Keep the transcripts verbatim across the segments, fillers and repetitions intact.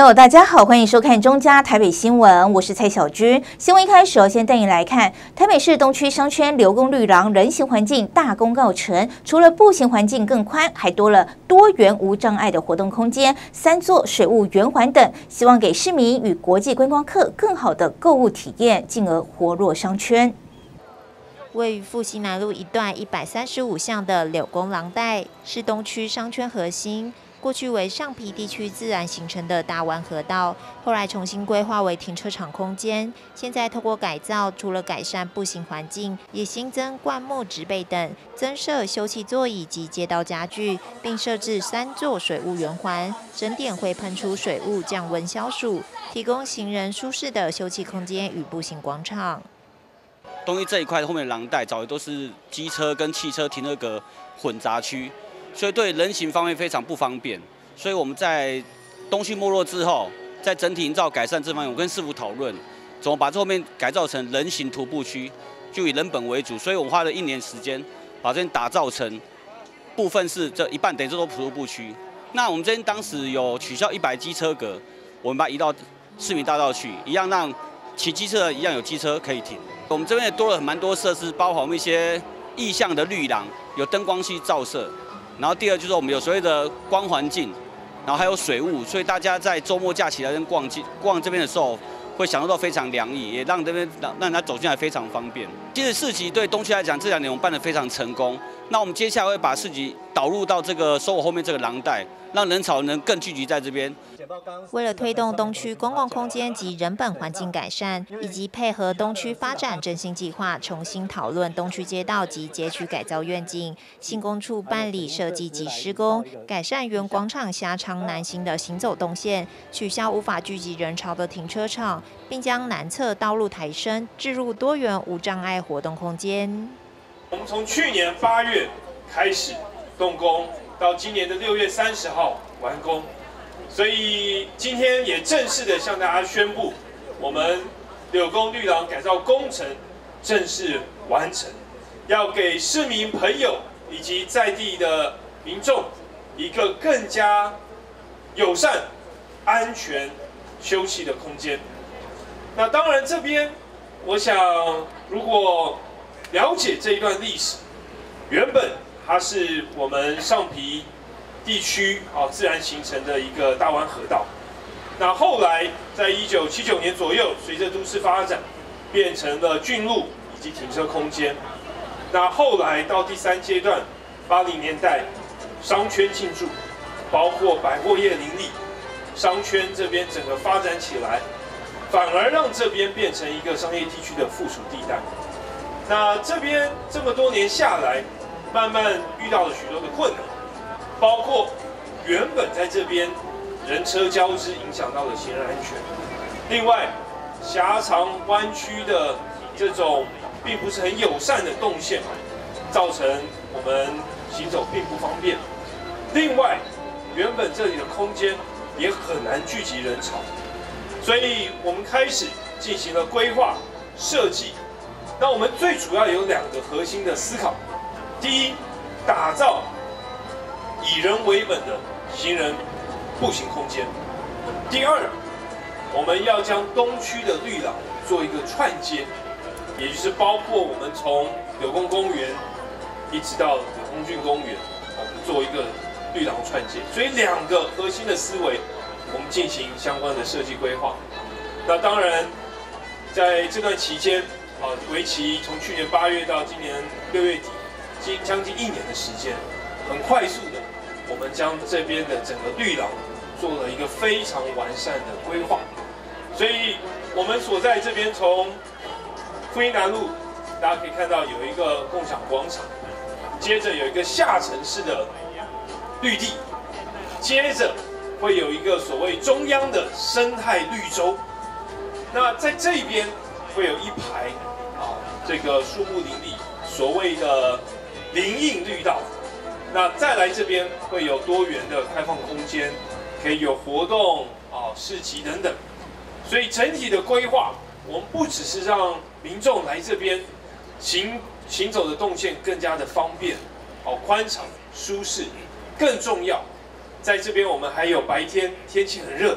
友，大家好，欢迎收看中嘉台北新闻，我是蔡小军。新闻一开始，先带你来看台北市东区商圈刘公绿廊人行环境大功告成，除了步行环境更宽，还多了多元无障碍的活动空间、三座水雾圆环等，希望给市民与国际观光客更好的购物体验，进而活络商圈。 位于复兴南路一段一百三十五巷的柳公廊带，是东区商圈核心。过去为上皮地区自然形成的大湾河道，后来重新规划为停车场空间。现在透过改造，除了改善步行环境，也新增灌木植被等，增设休憩座椅及街道家具，并设置三座水雾圆环，整点会喷出水雾降温消暑，提供行人舒适的休憩空间与步行广场。 东区这一块后面的廊带，早期都是机车跟汽车停车格混杂区。所以对人行方面非常不方便，所以我们在东区没落之后，在整体营造改善这方面，我跟师傅讨论，怎么把这后面改造成人行徒步区，就以人本为主。所以我们花了一年时间，把这边打造成部分是这一半等于这都徒步区。那我们这边当时有取消一百机车格，我们把它移到市民大道去，一样让骑机车的一样有机车可以停。我们这边也多了蛮多设施，包括我们一些意向的绿廊，有灯光系照射。然后第二就是我们有所谓的光环境，然后还有水雾，所以大家在周末假期来这边逛逛这边的时候，会享受到非常凉意，也让这边让让人家走进来非常方便。其实市集对东区来讲，这两年我们办得非常成功。那我们接下来会把市集导入到这个收我后面这个廊带，让人潮能更聚集在这边。 为了推动东区公共空间及人本环境改善，以及配合东区发展振兴计划，重新讨论东区街道及街区改造愿景，新工处办理设计及施工，改善原广场狭长南行的行走动线，取消无法聚集人潮的停车场，并将南侧道路抬升，置入多元无障碍活动空间。 我们从去年八月开始动工，到今年的六月三十号完工。所以今天也正式的向大家宣布，我们柳公绿廊改造工程正式完成，要给市民朋友以及在地的民众一个更加友善、安全、休憩的空间。那当然，这边我想，如果了解这一段历史，原本它是我们上皮地区啊自然形成的一个大湾河道。那后来在一九七九年左右，随着都市发展，变成了郡路以及停车空间。那后来到第三阶段，八零年代商圈进驻，包括百货业林立，商圈这边整个发展起来，反而让这边变成一个商业地区的附属地带。那这边这么多年下来，慢慢遇到了许多的困难。包括原本在这边人车交织，影响到了行人安全。另外，狭长弯曲的这种并不是很友善的动线，造成我们行走并不方便。另外，原本这里的空间也很难聚集人潮，所以我们开始进行了规划设计。那我们最主要有两个核心的思考：第一，打造以人为本的行人步行空间；第二，我们要将东区的绿廊做一个串接，也就是包括我们从柳公公园一直到柳公郡公园，我们做一个绿廊串接。所以两个核心的思维，我们进行相关的设计规划。那当然，在这段期间，啊，为期从去年八月到今年六月底，近将近一年的时间，很快速的。我们将这边的整个绿廊做了一个非常完善的规划，所以我们所在这边从复兴南路，大家可以看到有一个共享广场，接着有一个下沉式的绿地，接着会有一个所谓中央的生态绿洲。那在这边会有一排啊，这个树木林立，所谓的林荫绿道。那再来这边会有多元的开放空间，可以有活动啊、市集等等，所以整体的规划，我们不只是让民众来这边行行走的动线更加的方便，哦宽敞舒适，更重要，在这边我们还有白天天气很热，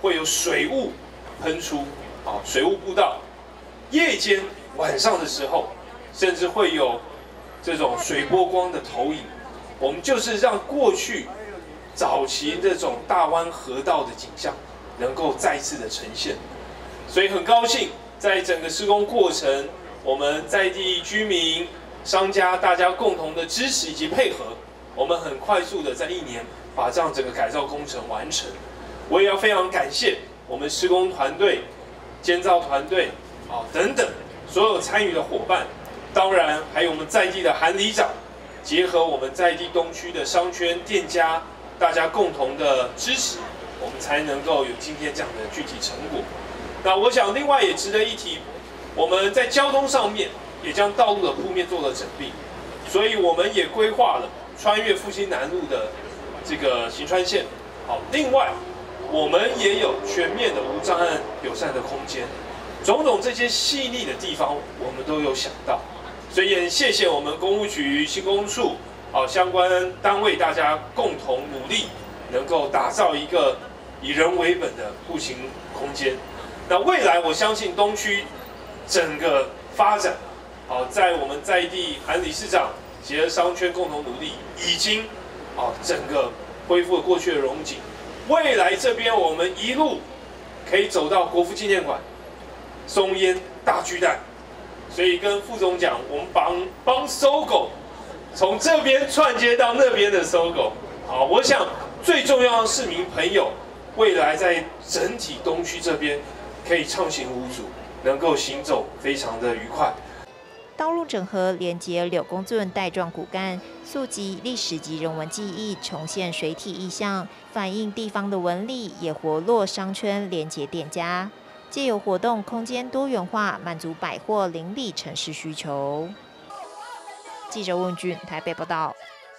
会有水雾喷出，啊，水雾步道。夜间晚上的时候，甚至会有这种水波光的投影。我们就是让过去早期这种大湾河道的景象能够再次的呈现。所以很高兴，在整个施工过程，我们在地居民、商家大家共同的支持以及配合，我们很快速的在一年把这样整个改造工程完成。我也要非常感谢我们施工团队、监造团队啊等等所有参与的伙伴，当然还有我们在地的韩里长，结合我们在地东区的商圈店家，大家共同的支持，我们才能够有今天这样的具体成果。那我想另外也值得一提，我们在交通上面也将道路的铺面做了整并，所以我们也规划了穿越复兴南路的这个行穿线。好，另外我们也有全面的无障碍友善的空间，种种这些细腻的地方我们都有想到，所以也很谢谢我们工务局、新工处好相关单位大家共同努力，能够打造一个以人为本的步行空间。那未来我相信东区整个发展，好，在我们在地韩理事长结合商圈共同努力，已经啊整个恢复了过去的荣景。未来这边我们一路可以走到国父纪念馆、松烟、大巨蛋，所以跟副总讲，我们帮帮搜狗从这边串接到那边的搜狗。好，我想最重要的市民朋友，未来在整体东区这边可以畅行无阻，能够行走非常的愉快。 道路整合连接柳公圳带状骨干，溯及历史及人文记忆，重现水体意象，反映地方的纹理，也活络商圈连接店家，借由活动空间多元化，满足百货邻里城市需求。记者问俊台北报道。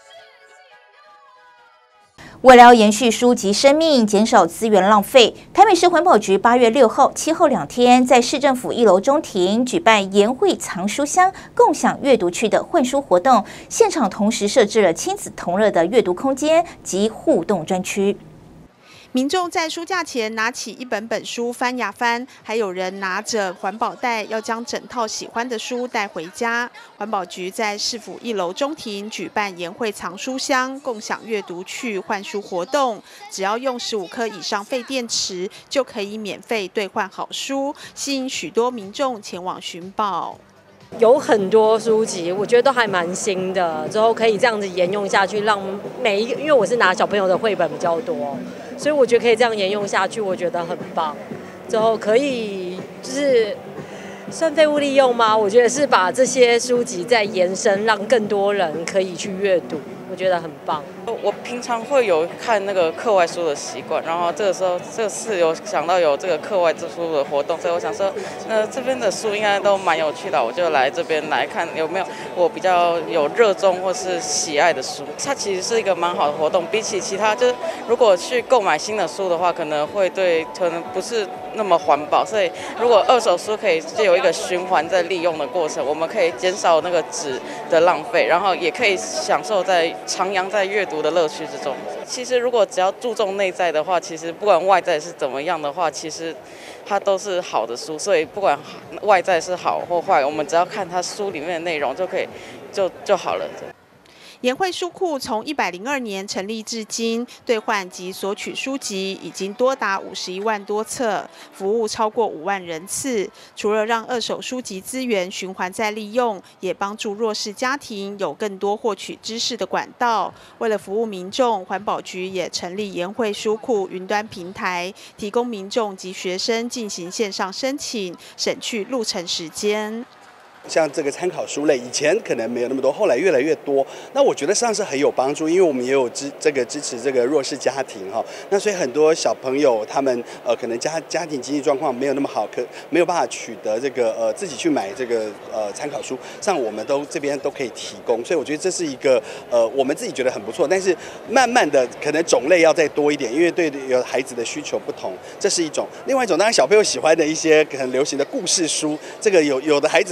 为了要延续书籍生命，减少资源浪费，台北市环保局八月六号、七号两天，在市政府一楼中庭举办研绘藏书箱共享阅读区的换书活动，现场同时设置了亲子同乐的阅读空间及互动专区。 民众在书架前拿起一本本书翻呀翻，还有人拿着环保袋要将整套喜欢的书带回家。环保局在市府一楼中庭举办研绘藏书箱共享阅读区换书活动，只要用十五颗以上废电池就可以免费兑换好书，吸引许多民众前往寻宝。 有很多书籍，我觉得都还蛮新的，之后可以这样子沿用下去，让每一个，因为我是拿小朋友的绘本比较多，所以我觉得可以这样沿用下去，我觉得很棒。之后可以就是算废物利用吗？我觉得是把这些书籍再延伸，让更多人可以去阅读，我觉得很棒。 我平常会有看那个课外书的习惯，然后这个时候这次有想到有这个课外书的活动，所以我想说，那这边的书应该都蛮有趣的，我就来这边来看有没有我比较有热衷或是喜爱的书。它其实是一个蛮好的活动，比起其他就是如果去购买新的书的话，可能会对可能不是那么环保，所以如果二手书可以借由一个循环在利用的过程，我们可以减少那个纸的浪费，然后也可以享受在徜徉在阅读的乐趣之中。其实如果只要注重内在的话，其实不管外在是怎么样的话，其实它都是好的书，所以不管外在是好或坏，我们只要看它书里面的内容就可以就就好了。 研绘书库从一百零二年成立至今，兑换及索取书籍已经多达五十一万多册，服务超过五万人次。除了让二手书籍资源循环再利用，也帮助弱势家庭有更多获取知识的管道。为了服务民众，环保局也成立研绘书库云端平台，提供民众及学生进行线上申请，省去路程时间。 像这个参考书类，以前可能没有那么多，后来越来越多。那我觉得实际上是很有帮助，因为我们也有支这个支持这个弱势家庭哈。那所以很多小朋友他们呃可能家家庭经济状况没有那么好，可没有办法取得这个呃自己去买这个呃参考书，像我们都这边都可以提供。所以我觉得这是一个呃我们自己觉得很不错，但是慢慢的可能种类要再多一点，因为对有孩子的需求不同，这是一种。另外一种当然小朋友喜欢的一些很流行的故事书，这个有有的孩子可能大概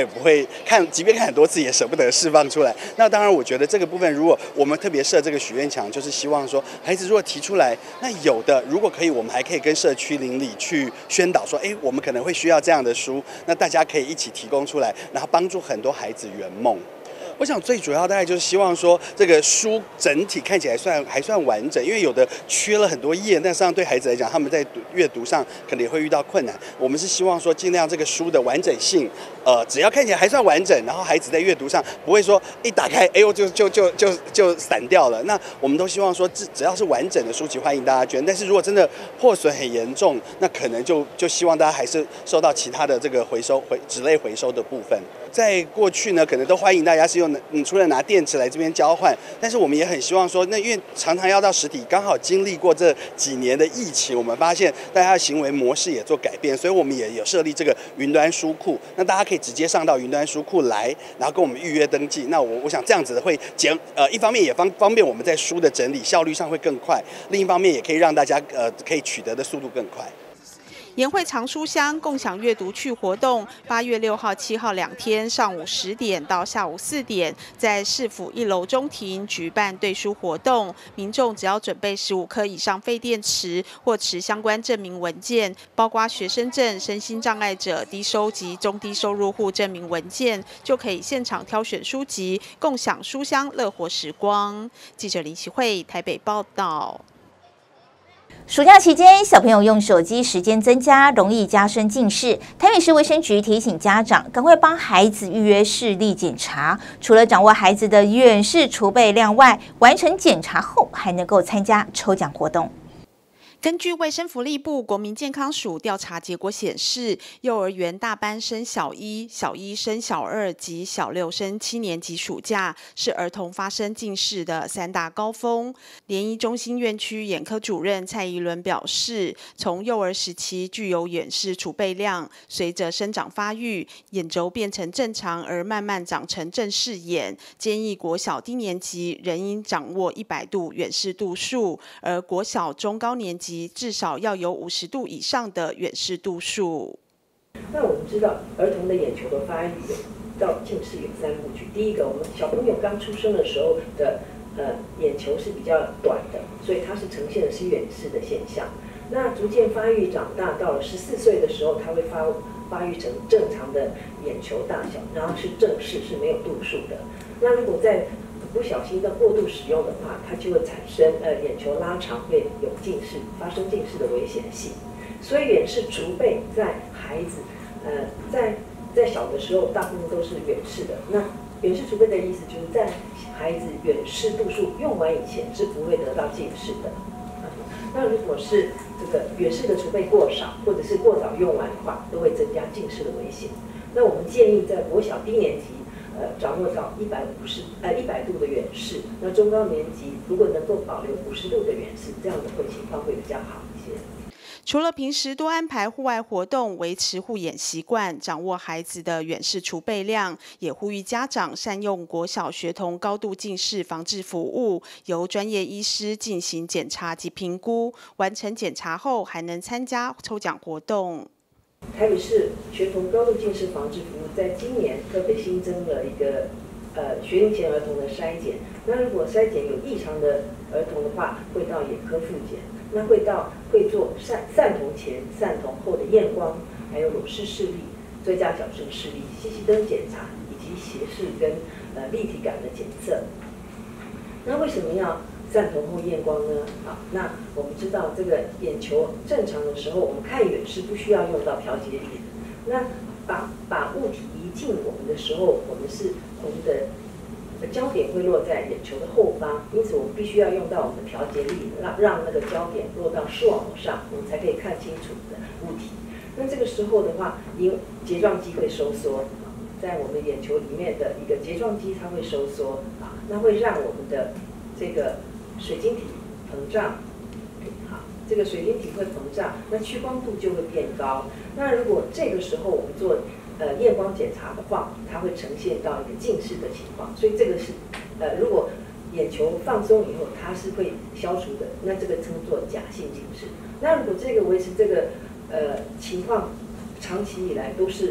也不会看，即便看很多次也舍不得释放出来。那当然，我觉得这个部分，如果我们特别设这个许愿墙，就是希望说，孩子如果提出来，那有的如果可以，我们还可以跟社区邻里去宣导说，哎，我们可能会需要这样的书，那大家可以一起提供出来，然后帮助很多孩子圆梦。我想最主要大概就是希望说，这个书整体看起来算还算完整，因为有的缺了很多页，那实际上对孩子来讲，他们在阅读上可能也会遇到困难。我们是希望说，尽量这个书的完整性，呃，只要看起来还算完整，然后孩子在阅读上不会说一打开，哎呦就就就就就散掉了。那我们都希望说，只只要是完整的书籍，欢迎大家捐。但是如果真的破损很严重，那可能就就希望大家还是受到其他的这个回收回纸类回收的部分。在过去呢，可能都欢迎大家是用嗯，除了拿电池来这边交换，但是我们也很希望说，那因为常常要到实体，刚好经历过这几年的疫情，我们发现大家的行为模式也做改变，所以我们也有设立这个云端书库，那大家可以直接上到云端书库来，然后跟我们预约登记。那我我想这样子会减呃，一方面也方方便我们在书的整理效率上会更快，另一方面也可以让大家呃可以取得的速度更快。 研会藏书箱共享阅读趣活动，八月六号、七号两天上午十点到下午四点，在市府一楼中庭举办对书活动。民众只要准备十五颗以上废电池或持相关证明文件，包括学生证、身心障碍者、低收及中低收入户证明文件，就可以现场挑选书籍，共享书香乐活时光。记者林启慧台北报道。 暑假期间，小朋友用手机时间增加，容易加深近视。台北市卫生局提醒家长，赶快帮孩子预约视力检查。除了掌握孩子的远视储备量外，完成检查后还能够参加抽奖活动。 根据卫生福利部国民健康署调查结果显示，幼儿园大班升小一、小一升小二及小六升七年级暑假是儿童发生近视的三大高峰。联医中心院区眼科主任蔡宜伦表示，从幼儿时期具有远视储备量，随着生长发育，眼轴变成正常而慢慢长成正视眼，建议国小低年级仍应掌握一百度远视度数，而国小中高年级至少要有五十度以上的远视度数。 那我们知道，儿童的眼球的发育有到近视有三部曲。第一个，我们小朋友刚出生的时候的呃眼球是比较短的，所以它是呈现的是远视的现象。那逐渐发育长大，到了十四岁的时候，它会发发育成正常的眼球大小，然后是正视，是没有度数的。那如果在不小心的过度使用的话，它就会产生呃眼球拉长，会有近视，发生近视的危险性。所以远视储备在孩子呃在在小的时候，大部分都是远视的。那远视储备的意思就是在孩子远视度数用完以前是不会得到近视的。那如果是这个远视的储备过少，或者是过早用完的话，都会增加近视的危险。那我们建议在国小低年级。呃，掌握到一百五十呃一百度的远视，那中高年级如果能够保留五十度的远视，这样的会情况会比较好一些。 除了平时多安排户外活动，维持护眼习惯，掌握孩子的远视储备量，也呼吁家长善用国小学童高度近视防治服务，由专业医师进行检查及评估，完成检查后还能参加抽奖活动。 台北市学童高度近视防治服务在今年特别新增了一个呃学龄前儿童的筛检。那如果筛检有异常的儿童的话，会到眼科复检，那会到会做散散瞳前、散瞳后的验光，还有裸视视力、最佳矫正视力、细细灯检查以及斜视跟呃立体感的检测。那为什么要散瞳后验光呢？好，那我们知道这个眼球正常的时候，我们看远视不需要用到调节力。那把把物体移近我们的时候，我们是我们的焦点会落在眼球的后方，因此我们必须要用到我们的调节力，让让那个焦点落到视网膜上，我们才可以看清楚的物体。那这个时候的话，因睫状肌会收缩，在我们眼球里面的一个睫状肌它会收缩啊，那会让我们的这个水晶体膨胀，好，这个水晶体会膨胀，那屈光度就会变高。那如果这个时候我们做呃验光检查的话，它会呈现到一个近视的情况。所以这个是呃，如果眼球放松以后，它是会消除的，那这个称作假性近视。那如果这个维持这个呃情况长期以来都是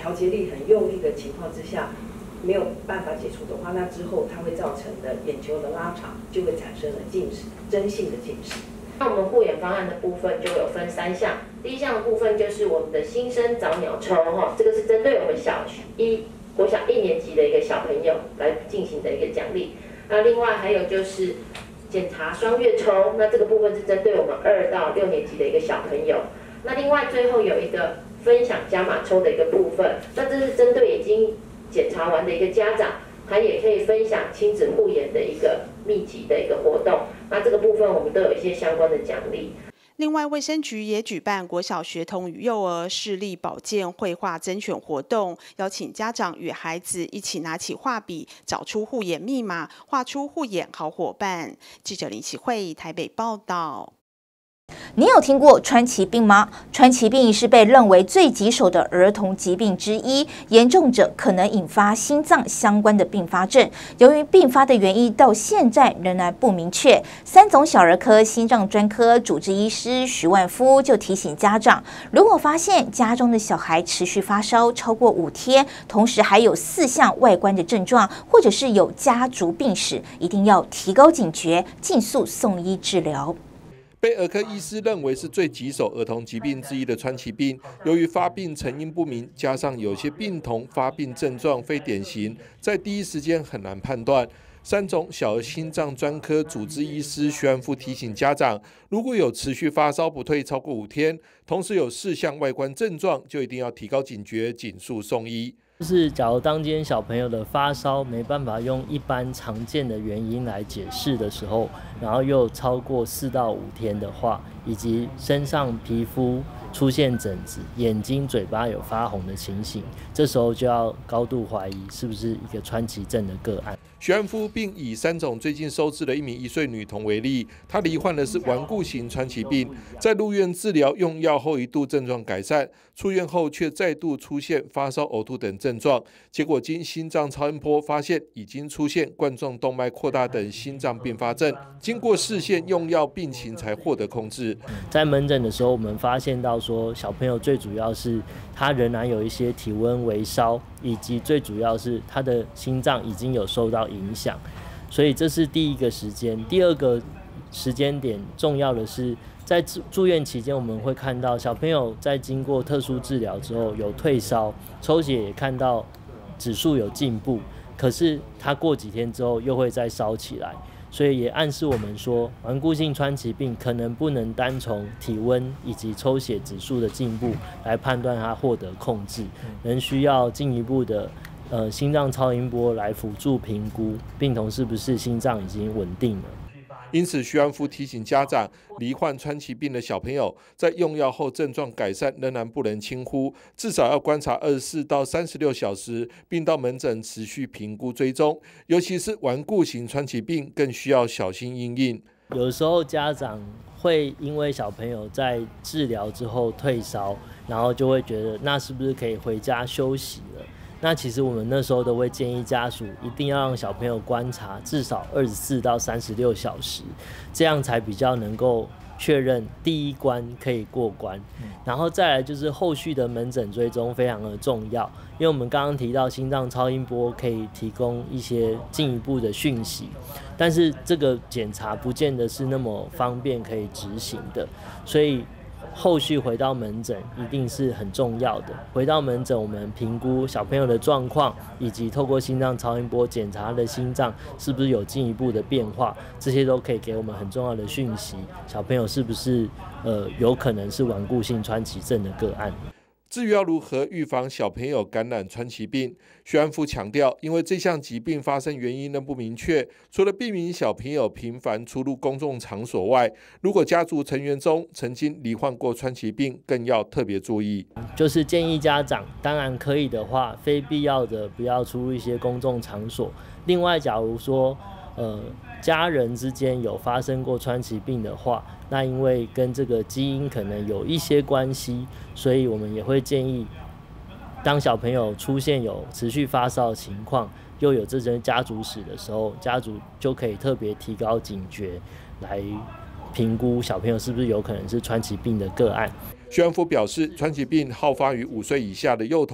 调节力很用力的情况之下，没有办法解除的话，那之后它会造成的眼球的拉长，就会产生了近视，真性的近视。 那我们护眼方案的部分就有分三项，第一项的部分就是我们的新生早鸟抽哈，这个是针对我们小一国小一年级的一个小朋友来进行的一个奖励。那另外还有就是检查双月抽，那这个部分是针对我们二到六年级的一个小朋友。那另外最后有一个分享加码抽的一个部分，那这是针对已经检查完的一个家长，他也可以分享亲子护眼的一个密集的一个活动。那这个部分我们都有一些相关的奖励。 另外，卫生局也举办国小学童与幼儿视力保健绘画甄选活动，邀请家长与孩子一起拿起画笔，找出护眼密码，画出护眼好伙伴。记者林启慧台北报道。 你有听过川崎病吗？川崎病是被认为最棘手的儿童疾病之一，严重者可能引发心脏相关的并发症。由于并发的原因到现在仍然不明确，三总小儿科心脏专科主治医师徐万夫就提醒家长，如果发现家中的小孩持续发烧超过五天，同时还有四项外观的症状，或者是有家族病史，一定要提高警觉，尽速送医治疗。 被儿科医师认为是最棘手儿童疾病之一的川崎病，由于发病成因不明，加上有些病童发病症状非典型，在第一时间很难判断。三总小儿心脏专科主治医师徐安富提醒家长，如果有持续发烧不退超过五天，同时有四项外观症状，就一定要提高警觉，尽速送医。 就是假如当今天小朋友的发烧没办法用一般常见的原因来解释的时候，然后又超过四到五天的话，以及身上皮肤出现疹子、眼睛、嘴巴有发红的情形，这时候就要高度怀疑是不是一个川崎症的个案。 徐安夫并以三总最近收治的一名一岁女童为例，她罹患的是顽固型川崎病，在入院治疗用药后一度症状改善，出院后却再度出现发烧、呕吐等症状，结果经心脏超音波发现已经出现冠状动脉扩大等心脏并发症，经过视线用药，病情才获得控制。 在门诊的时候，我们发现到说，小朋友最主要是他仍然有一些体温微烧，以及最主要是他的心脏已经有受到影响，所以这是第一个时间。第二个时间点重要的是，在住院期间，我们会看到小朋友在经过特殊治疗之后有退烧，抽血也看到指数有进步，可是他过几天之后又会再烧起来。所以也暗示我们说，顽固性川崎病可能不能单从体温以及抽血指数的进步来判断它获得控制，仍需要进一步的呃心脏超音波来辅助评估病童是不是心脏已经稳定了。 因此，徐安夫提醒家长，罹患川崎病的小朋友在用药后症状改善仍然不能轻忽，至少要观察二十四到三十六小时，并到门诊持续评估追踪。尤其是顽固型川崎病，更需要小心因应。 有时候家长会因为小朋友在治疗之后退烧，然后就会觉得那是不是可以回家休息了？那其实我们那时候都会建议家属一定要让小朋友观察至少二十四到三十六小时，这样才比较能够确认第一关可以过关。然后再来就是后续的门诊追踪非常的重要，因为我们刚刚提到心脏超音波可以提供一些进一步的讯息，但是这个检查不见得是那么方便可以执行的，所以后续回到门诊一定是很重要的。回到门诊，我们评估小朋友的状况，以及透过心脏超音波检查他的心脏是不是有进一步的变化，这些都可以给我们很重要的讯息。小朋友是不是呃有可能是顽固性川崎症的个案？ 至于要如何预防小朋友感染川崎病，徐安夫强调，因为这项疾病发生原因仍不明确，除了避免小朋友频繁出入公众场所外，如果家族成员中曾经罹患过川崎病，更要特别注意。 就是建议家长，当然可以的话，非必要的不要出入一些公众场所。另外，假如说呃家人之间有发生过川崎病的话，那因为跟这个基因可能有一些关系，所以我们也会建议，当小朋友出现有持续发烧的情况，又有这些家族史的时候，家族就可以特别提高警觉，来评估小朋友是不是有可能是川崎病的个案。 徐安夫表示，川崎病好发于五岁以下的幼童，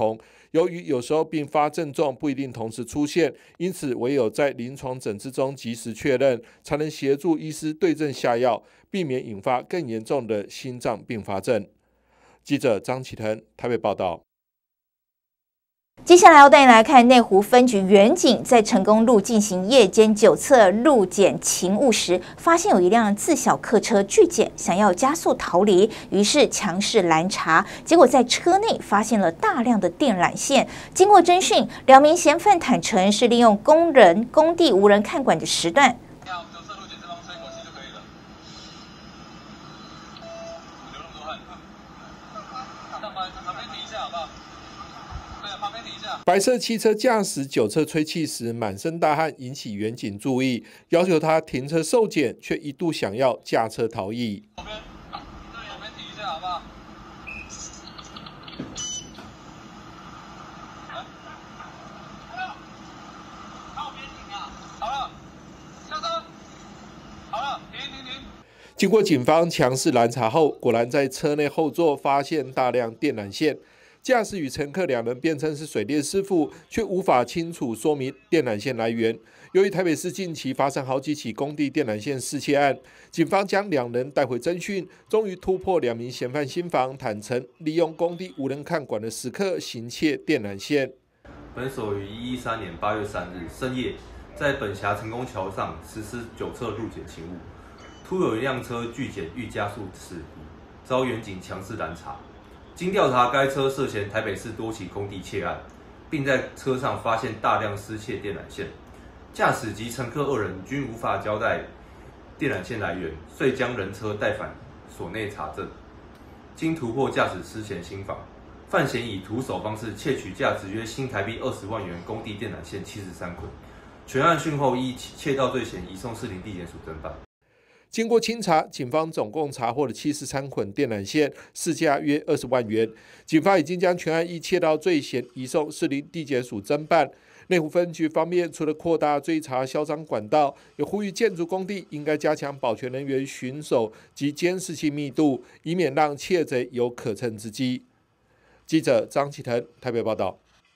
由于有时候并发症状不一定同时出现，因此唯有在临床诊治中及时确认，才能协助医师对症下药，避免引发更严重的心脏并发症。记者张启腾台北报道。 接下来要带你来看内湖分局员警在成功路进行夜间九测路检勤务时，发现有一辆自小客车拒检，想要加速逃离，于是强势拦查，结果在车内发现了大量的电缆线。经过侦讯，两名嫌犯坦承是利用工人工地无人看管的时段。 白色汽车驾驶九测吹气时满身大汗，引起员警注意，要求他停车受检，却一度想要驾车逃逸。 左边，左边停一下，好不好？来，靠边停啊！好了，下车。好了，停停停。 经过警方强势拦查后，果然在车内后座发现大量电缆线。驾驶与乘客两人辩称是水电师傅，却无法清楚说明电缆线来源。由于台北市近期发生好几起工地电缆线失窃案，警方将两人带回侦讯，终于突破两名嫌犯心防，坦承利用工地无人看管的时刻行窃电缆线。 本所于一一三年八月三日深夜，在本辖成功桥上实施九测路检勤务，突有一辆车拒检欲加速驶离，遭员警强势拦查。经调查，该车涉嫌台北市多起工地窃案，并在车上发现大量失窃电缆线，驾驶及乘客二人均无法交代电缆线来源，遂将人车带返所内查证。经突破驾驶失嫌心防，犯嫌以徒手方式窃取价值约新台币二十万元工地电缆线七十三捆。全案讯后依窃盗罪嫌移送士林地检署侦办。 经过清查，警方总共查获了七十三捆电缆线，市价约二十万元。警方已经将全案依窃盗罪嫌移送士林地检署侦办。内湖分局方面，除了扩大追查销赃管道，也呼吁建筑工地应该加强保全人员巡守及监视器密度，以免让窃贼有可乘之机。记者张启腾台北报道。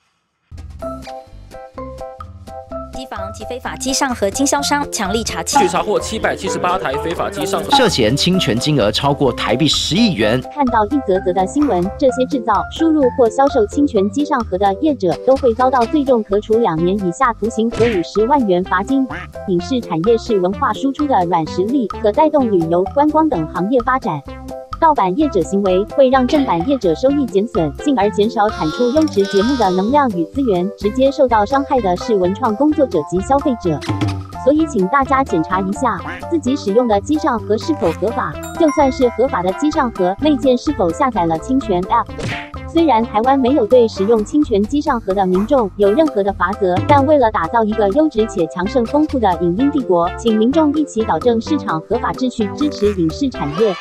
机房及非法机上盒经销商强力查缉， 据查获七百七十八台非法机上盒， 涉嫌侵权金额超过台币十亿元。 看到一则则的新闻，这些制造、输入或销售侵权机上盒的业者都会遭到最重可处两年以下徒刑和五十万元罚金。影视产业是文化输出的软实力，可带动旅游、观光等行业发展。盗版业者行为会让正版业者收益减损，进而减少产出优质节目的能量与资源，直接受到伤害的是文创工作者及消费者。所以请大家检查一下自己使用的机上盒是否合法，就算是合法的机上盒，内建是否下载了侵权 App。虽然台湾没有对使用侵权机上盒的民众有任何的罚则，但为了打造一个优质且强盛丰富的影音帝国，请民众一起导正市场合法秩序，支持影视产业。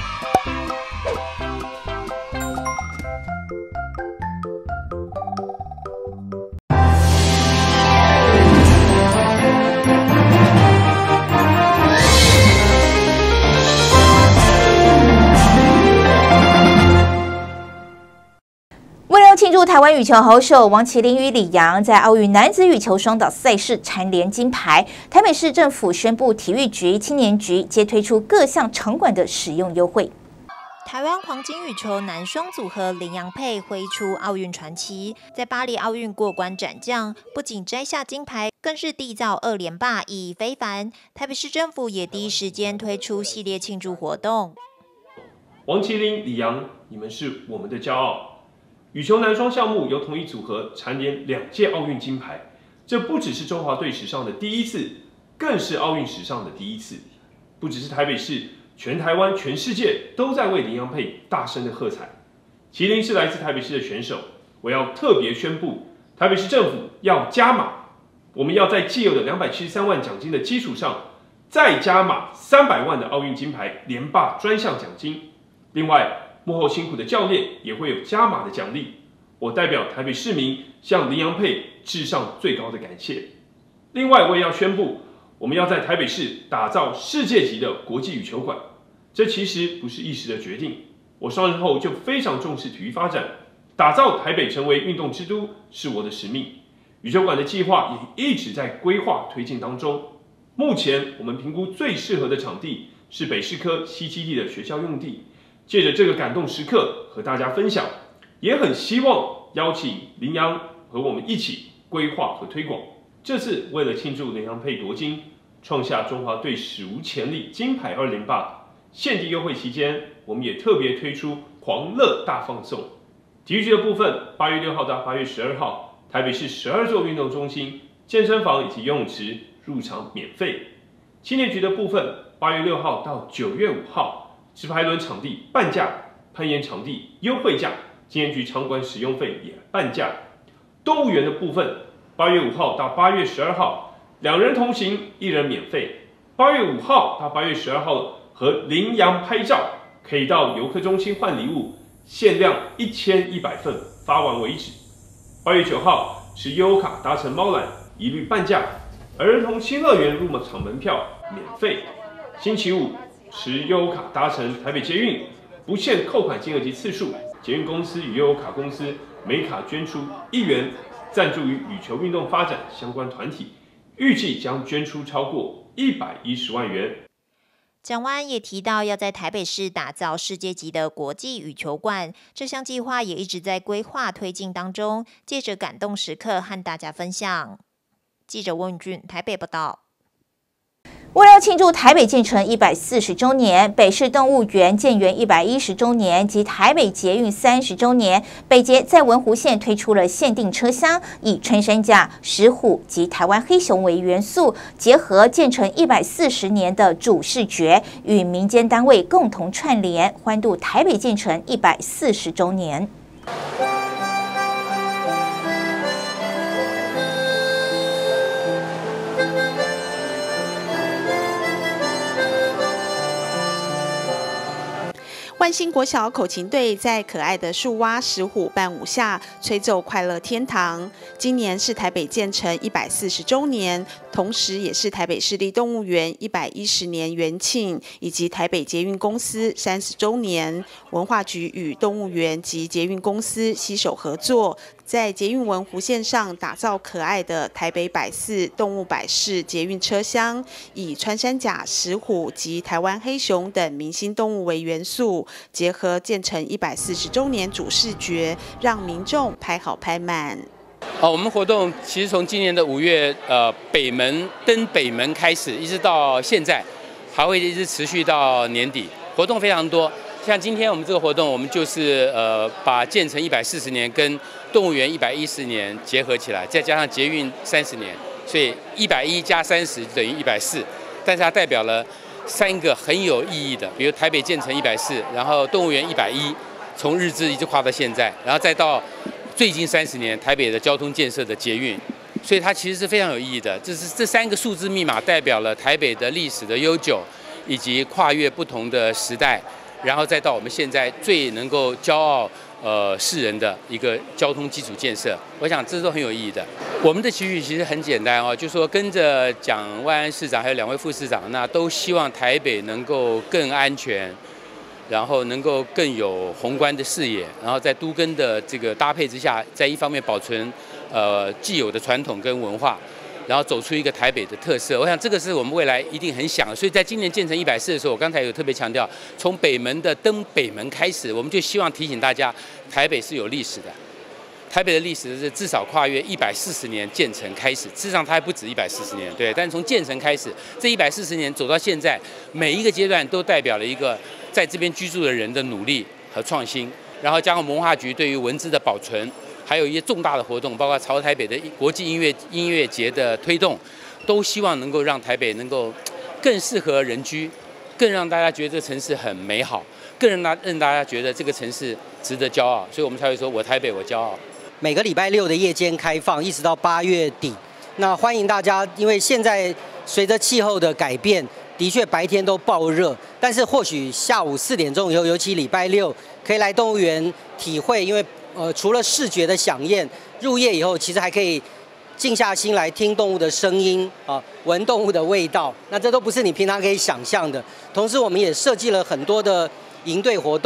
庆祝台湾羽球好手王麒麟与李洋在奥运男子羽球双打赛事蝉联金牌，台北市政府宣布体育局、青年局皆推出各项场馆的使用优惠。 台湾黄金羽球男双组合林洋配挥出奥运传奇，在巴黎奥运过关斩将，不仅摘下金牌，更是缔造二连霸，意义非凡。台北市政府也第一时间推出系列庆祝活动。 王麒麟、李洋，你们是我们的骄傲。羽球男双项目由同一组合蝉联两届奥运金牌，这不只是中华队史上的第一次，更是奥运史上的第一次。不只是台北市，全台湾、全世界都在为林洋配大声的喝彩。麒麟是来自台北市的选手，我要特别宣布，台北市政府要加码，我们要在既有的两百七十三万奖金的基础上，再加码三百万的奥运金牌连霸专项奖金。另外，幕后辛苦的教练也会有加码的奖励，我代表台北市民向林洋配致上最高的感谢。另外，我也要宣布，我们要在台北市打造世界级的国际羽球馆。这其实不是一时的决定，我上任后就非常重视体育发展， 打造台北成为运动之都是我的使命。羽球馆的计划也一直在规划推进当中。目前我们评估最适合的场地是北市科西基地的学校用地。借着这个感动时刻和大家分享，也很希望邀请麟洋和我们一起规划和推广。这次为了庆祝麟洋配夺金，创下中华队史无前例金牌二连霸，限定优惠期间，我们也特别推出狂乐大放送。体育局的部分，八月六号到八月十二号，台北市十二座运动中心、健身房以及游泳池入场免费。青年局的部分，八月六号到九月五号，直排轮场地半价，攀岩场地优惠价，青年局场馆使用费也半价。动物园的部分，八月五号到八月十二号，两人同行，一人免费。八月五号到八月十二号和麟洋拍照，可以到游客中心换礼物，限量一千一百份，发完为止。八月九号持悠游卡搭乘猫缆，一律半价。儿童新乐园入场门票免费。星期五持悠游卡搭乘台北捷运，不限扣款金额及次数，捷运公司与悠游卡公司每卡捐出一元，赞助于羽球运动发展相关团体，预计将捐出超过一百一十万元。 蒋万安也提到，要在台北市打造世界级的国际羽球馆，这项计划也一直在规划推进当中，借着感动时刻和大家分享。记者温俊台北报道。 为了庆祝台北建成一百四十周年、北市动物园建园一百一十周年及台北捷运三十周年，北捷在文湖线推出了限定车厢，以穿山甲、石虎及台湾黑熊为元素，结合建成一百四十年的主视觉，与民间单位共同串联，欢度台北建成一百四十周年。 万兴国小口琴队在可爱的树蛙石虎伴舞下吹奏快乐天堂。今年是台北建成一百四十周年，同时也是台北市立动物园一百一十年元庆，以及台北捷运公司三十周年。文化局与动物园及捷运公司携手合作，在捷运文湖线上打造可爱的台北百四动物百事捷运车厢，以穿山甲、石虎及台湾黑熊等明星动物为元素，结合建成一百四十周年主视觉，让民众拍好拍满。 好，我们活动其实从今年的五月呃北门登北门开始，一直到现在，还会一直持续到年底，活动非常多。像今天我们这个活动，我们就是呃把建成一百四十年跟动物园一百一十年结合起来，再加上捷运三十年，所以一百一加三十等于一百四，但是它代表了三个很有意义的，比如台北建成一百四，然后动物园一百一，从日治一直跨到现在，然后再到最近三十年台北的交通建设的捷运，所以它其实是非常有意义的。这是这三个数字密码代表了台北的历史的悠久，以及跨越不同的时代。然后再到我们现在最能够骄傲呃世人的一个交通基础建设，我想这都很有意义的。我们的期许其实很简单哦，就是说跟着蒋万安市长还有两位副市长，那都希望台北能够更安全，然后能够更有宏观的视野，然后在都更的这个搭配之下，在一方面保存呃既有的传统跟文化。然后走出一个台北的特色，我想这个是我们未来一定很想。所以在今年建成一百四的时候，我刚才有特别强调，从北门的登北门开始，我们就希望提醒大家，台北是有历史的。台北的历史是至少跨越一百四十年建成开始，事实上它还不止一百四十年，对。但是从建成开始，这一百四十年走到现在，每一个阶段都代表了一个在这边居住的人的努力和创新，然后加上文化局对于文字的保存。还有一些重大的活动，包括朝台北的国际音乐音乐节的推动，都希望能够让台北能够更适合人居，更让大家觉得这个城市很美好，更让大让大家觉得这个城市值得骄傲，所以我们才会说我台北我骄傲。 每个礼拜六的夜间开放，一直到八月底。那欢迎大家，因为现在随着气候的改变，的确白天都爆热，但是或许下午四点钟以后，尤其礼拜六，可以来动物园体会，因为。呃，除了视觉的飨宴，入夜以后其实还可以静下心来听动物的声音啊，闻动物的味道。那这都不是你平常可以想象的。同时，我们也设计了很多的营队活动，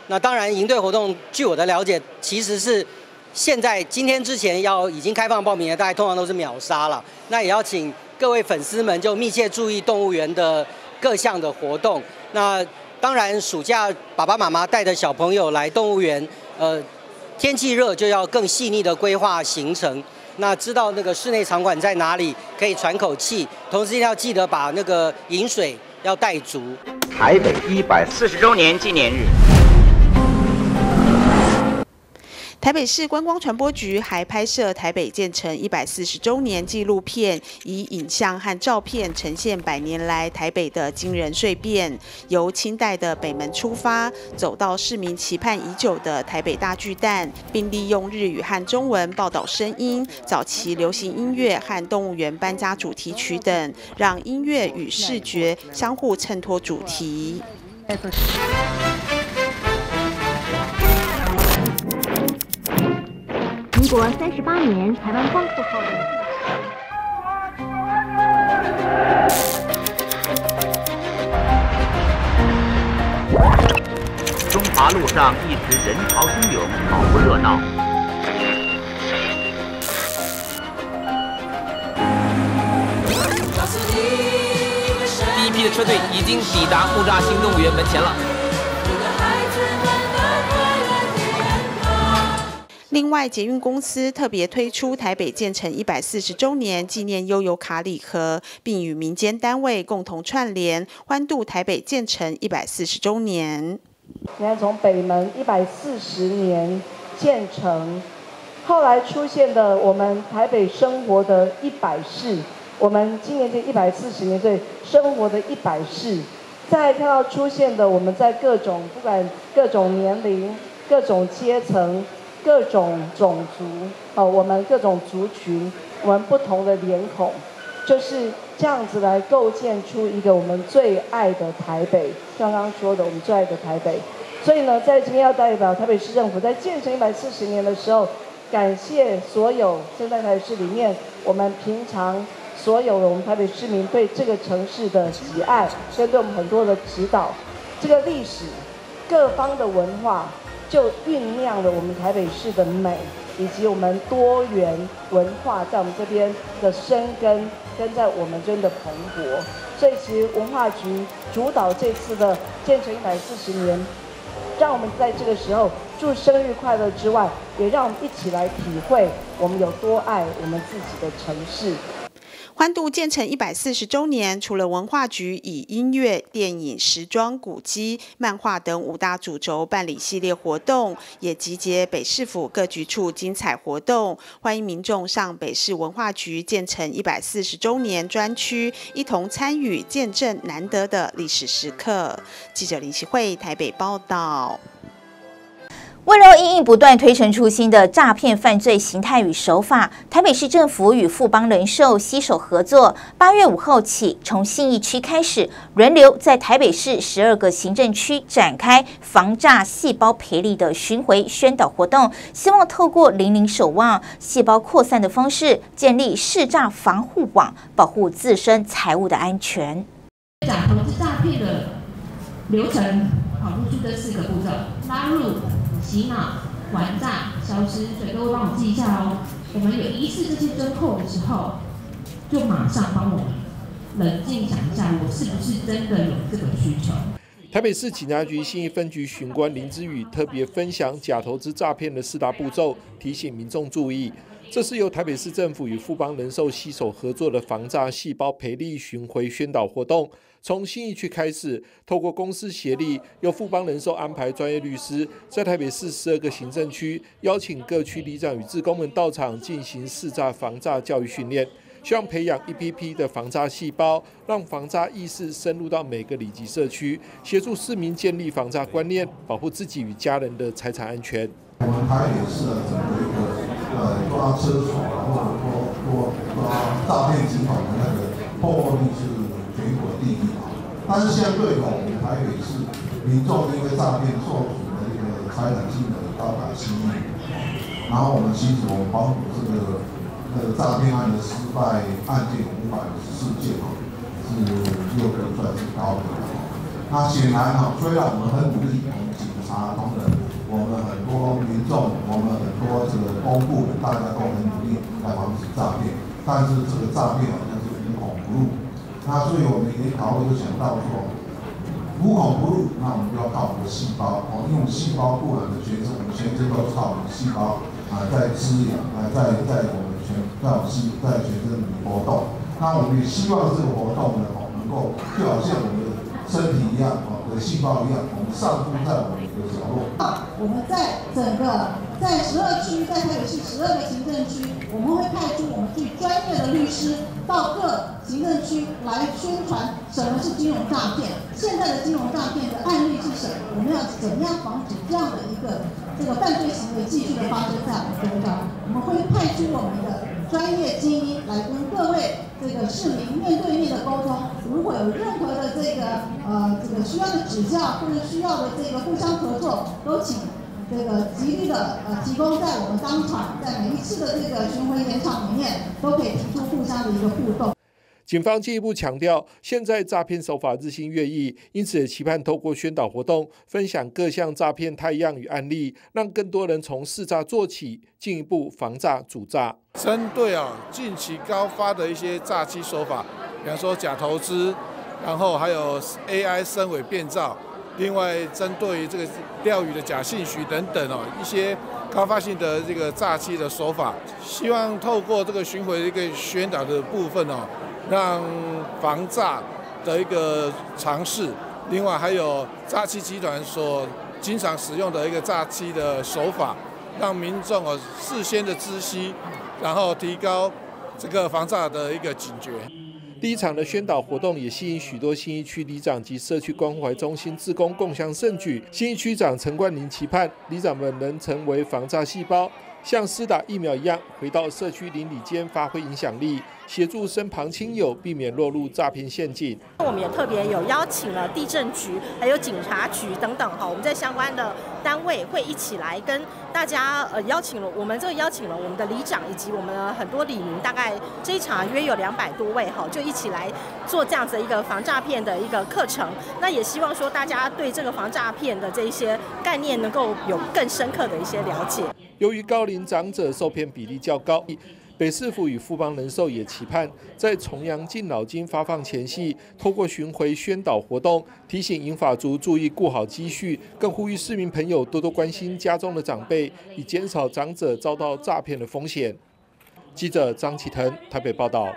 那当然，营队活动据我的了解，其实是现在今天之前要已经开放报名的，大概通常都是秒杀了。那也要请各位粉丝们就密切注意动物园的各项的活动。那当然，暑假爸爸妈妈带着小朋友来动物园，呃，天气热就要更细腻的规划行程。那知道那个室内场馆在哪里，可以喘口气，同时要记得把那个饮水要带足。 台北一百四十周年纪念日。 台北市观光传播局还拍摄台北建成一百四十周年纪录片，以影像和照片呈现百年来台北的惊人蜕变。由清代的北门出发，走到市民期盼已久的台北大巨蛋，并利用日语和中文报道声音、早期流行音乐和动物园搬家主题曲等，让音乐与视觉相互衬托主题。 民国三十八年，台湾光复后的中华路上一直人潮汹涌，好不热闹。 第一批的车队已经抵达木栅新动物园门前了。 另外，捷运公司特别推出台北建成一百四十周年纪念悠游卡礼盒，并与民间单位共同串联，欢度台北建成一百四十周年。 你看，从北门一百四十年建成，后来出现的我们台北生活的一百世，我们今年这一百四十年对生活的一百世，再看到出现的我们在各种不管各种年龄、各种阶层。各种种族哦，我们各种族群，我们不同的脸孔，就是这样子来构建出一个我们最爱的台北。刚刚说的，我们最爱的台北。所以呢，在今天要代表台北市政府，在建成一百四十年的时候，感谢所有现在台北市里面我们平常所有的我们台北市民对这个城市的喜爱，跟对我们很多的指导。这个历史，各方的文化。就酝酿了我们台北市的美，以及我们多元文化在我们这边的生根，跟在我们这边的蓬勃。所以，其实文化局主导这次的建成一百四十年，让我们在这个时候祝生日快乐之外，也让我们一起来体会我们有多爱我们自己的城市。 欢度建成一百四十周年，除了文化局以音乐、电影、时装、古迹、漫画等五大主轴办理系列活动，也集结北市府各局处精彩活动，欢迎民众上北市文化局建成一百四十周年专区，一同参与见证难得的历史时刻。记者林希慧台北报道。 为了因应不断推陈出新的诈骗犯罪形态与手法，台北市政府与富邦人寿携手合作，八月五号起，从信义区开始，轮流在台北市十二个行政区展开防诈细胞培力的巡回宣导活动，希望透过零零守望、细胞扩散的方式，建立识诈防护网，保护自身财务的安全。 讲投资诈骗的流程，跑出去这四个步骤：拉入、洗脑、还债、消失，所以各位帮我记一下哦。我们有疑似这些针扣的时候，就马上帮我冷静想一下，我是不是真的有这个需求。 台北市警察局信义分局巡官林之宇特别分享假投资诈骗的四大步骤，提醒民众注意。这是由台北市政府与富邦人寿携手合作的防诈细胞培力巡回宣导活动。从信义区开始，透过公司协力，由富邦人寿安排专业律师，在台北市十二个行政区，邀请各区里长与志工们到场进行识诈防诈教育训练，希望培养一批批的防诈细胞，让防诈意识深入到每个里级社区，协助市民建立防诈观念，保护自己与家人的财产安全。 我们台北市的整个一个呃抓车手，然后抓抓抓诈骗集团的那个破获率是全国第一嘛。但是相对的，我们台北市民众因为诈骗受阻的一个财产金额高达七亿，然后我们其实我们包括这个那个诈骗案的失败案件五百五十四件哦，是又可以算是高的。那显然哈，虽然我们很努力，我们警察查同仁，我们很多民众，我们很多这个公部门，大家都很努力来防止诈骗，但是这个诈骗好像是无孔不入。那所以我们也考虑就想到说，无孔不入，那我们就要靠我们的细胞哦，因为我们细胞不然的全身，我们全身都是靠我们的细胞啊在滋养啊在在我们全在我们细在全身里活动。那我们也希望这个活动呢，哦能够就好像我们的身体一样，哦的细胞一样，我们上附在我们的角落。 我们在整个在十二区，在台北市十二个行政区，我们会派出我们最专业的律师到各行政区来宣传什么是金融诈骗，现在的金融诈骗的案例是什么，我们要怎么样防止这样的一个这个犯罪行为继续的发生在我们身上。我们会派出我们的专业精英来跟各位这个市民面对面的沟通，如果有任何的这个呃这个需要的指教或者需要的这个互相合作，都请这个极力的呃提供在我们当场，在每一次的这个巡回演场里面，都可以提出互相的一个互动。 警方进一步强调，现在诈骗手法日新月异，因此也期盼透过宣导活动，分享各项诈骗态样与案例，让更多人从识诈做起，进一步防诈阻诈。 针对啊近期高发的一些诈欺手法，比方说假投资，然后还有 A I 深伪变造，另外针对于这个钓鱼的假信息等等哦，一些高发性的这个诈欺的手法，希望透过这个巡回的一个宣导的部分哦，让防诈的一个尝试，另外还有诈欺集团所经常使用的一个诈欺的手法，让民众哦事先的知悉，然后提高这个防诈的一个警觉。 第一场的宣导活动也吸引许多信义区里长及社区关怀中心志工共襄盛举。信义区长陈冠霖期盼里长们能成为防诈细胞，像施打疫苗一样，回到社区邻里间发挥影响力，协助身旁亲友避免落入诈骗陷阱。 我们也特别有邀请了地政局、还有警察局等等哈，我们在相关的单位会一起来跟大家呃邀请了我们这个邀请了我们的里长以及我们的很多里民，大概这一场约有两百多位哈，就一起来做这样子一个防诈骗的一个课程。那也希望说大家对这个防诈骗的这一些概念能够有更深刻的一些了解。 由于高龄长者受骗比例较高，北市府与富邦人寿也期盼在重阳敬老金发放前夕，透过巡回宣导活动，提醒银发族注意顾好积蓄，更呼吁市民朋友多多关心家中的长辈，以减少长者遭到诈骗的风险。记者张启腾台北报道。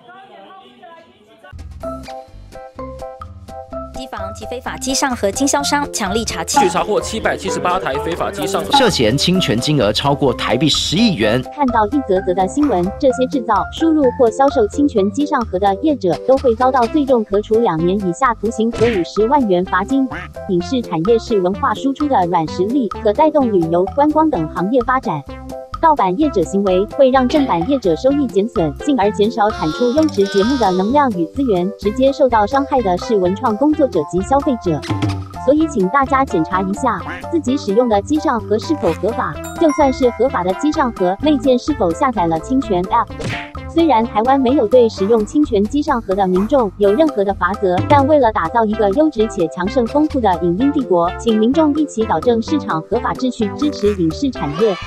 机房及非法机上盒经销商强力查缉， 据查获七百七十八台非法机上盒，涉嫌侵权金额超过台币十亿元。 看到一则则的新闻，这些制造、输入或销售侵权机上盒的业者都会遭到最重可处两年以下徒刑和五十万元罚金。影视产业是文化输出的软实力，可带动旅游、观光等行业发展。盗版业者行为会让正版业者收益减损，进而减少产出优质节目的能量与资源，直接受到伤害的是文创工作者及消费者。所以请大家检查一下自己使用的机上盒是否合法，就算是合法的机上盒，内建是否下载了侵权 App。虽然台湾没有对使用侵权机上盒的民众有任何的罚则，但为了打造一个优质且强盛丰富的影音帝国，请民众一起导正市场合法秩序，支持影视产业。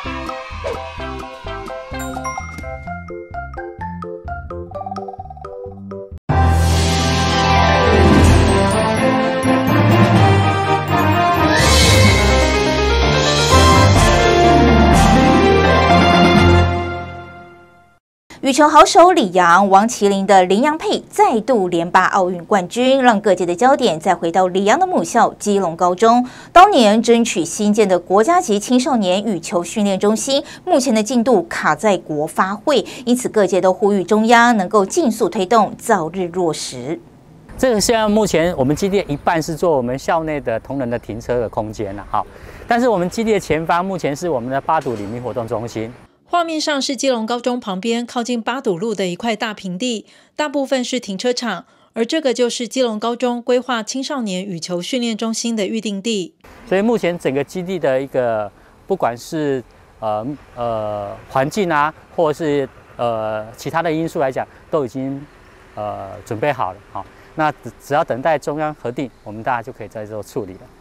羽球好手李洋、王麒麟的麟洋配再度连霸奥运冠军，让各界的焦点再回到李洋的母校基隆高中。当年争取新建的国家级青少年羽球训练中心，目前的进度卡在国发会，因此各界都呼吁中央能够尽速推动，早日落实。 这个现在目前我们基地一半是做我们校内的同仁的停车的空间了，好，但是我们基地的前方目前是我们的八堵里民活动中心。 画面上是基隆高中旁边靠近八堵路的一块大平地，大部分是停车场，而这个就是基隆高中规划青少年羽球训练中心的预定地。 所以目前整个基地的一个不管是呃呃环境啊，或者是呃其他的因素来讲，都已经呃准备好了，好，那只只要等待中央核定，我们大家就可以在这做处理了。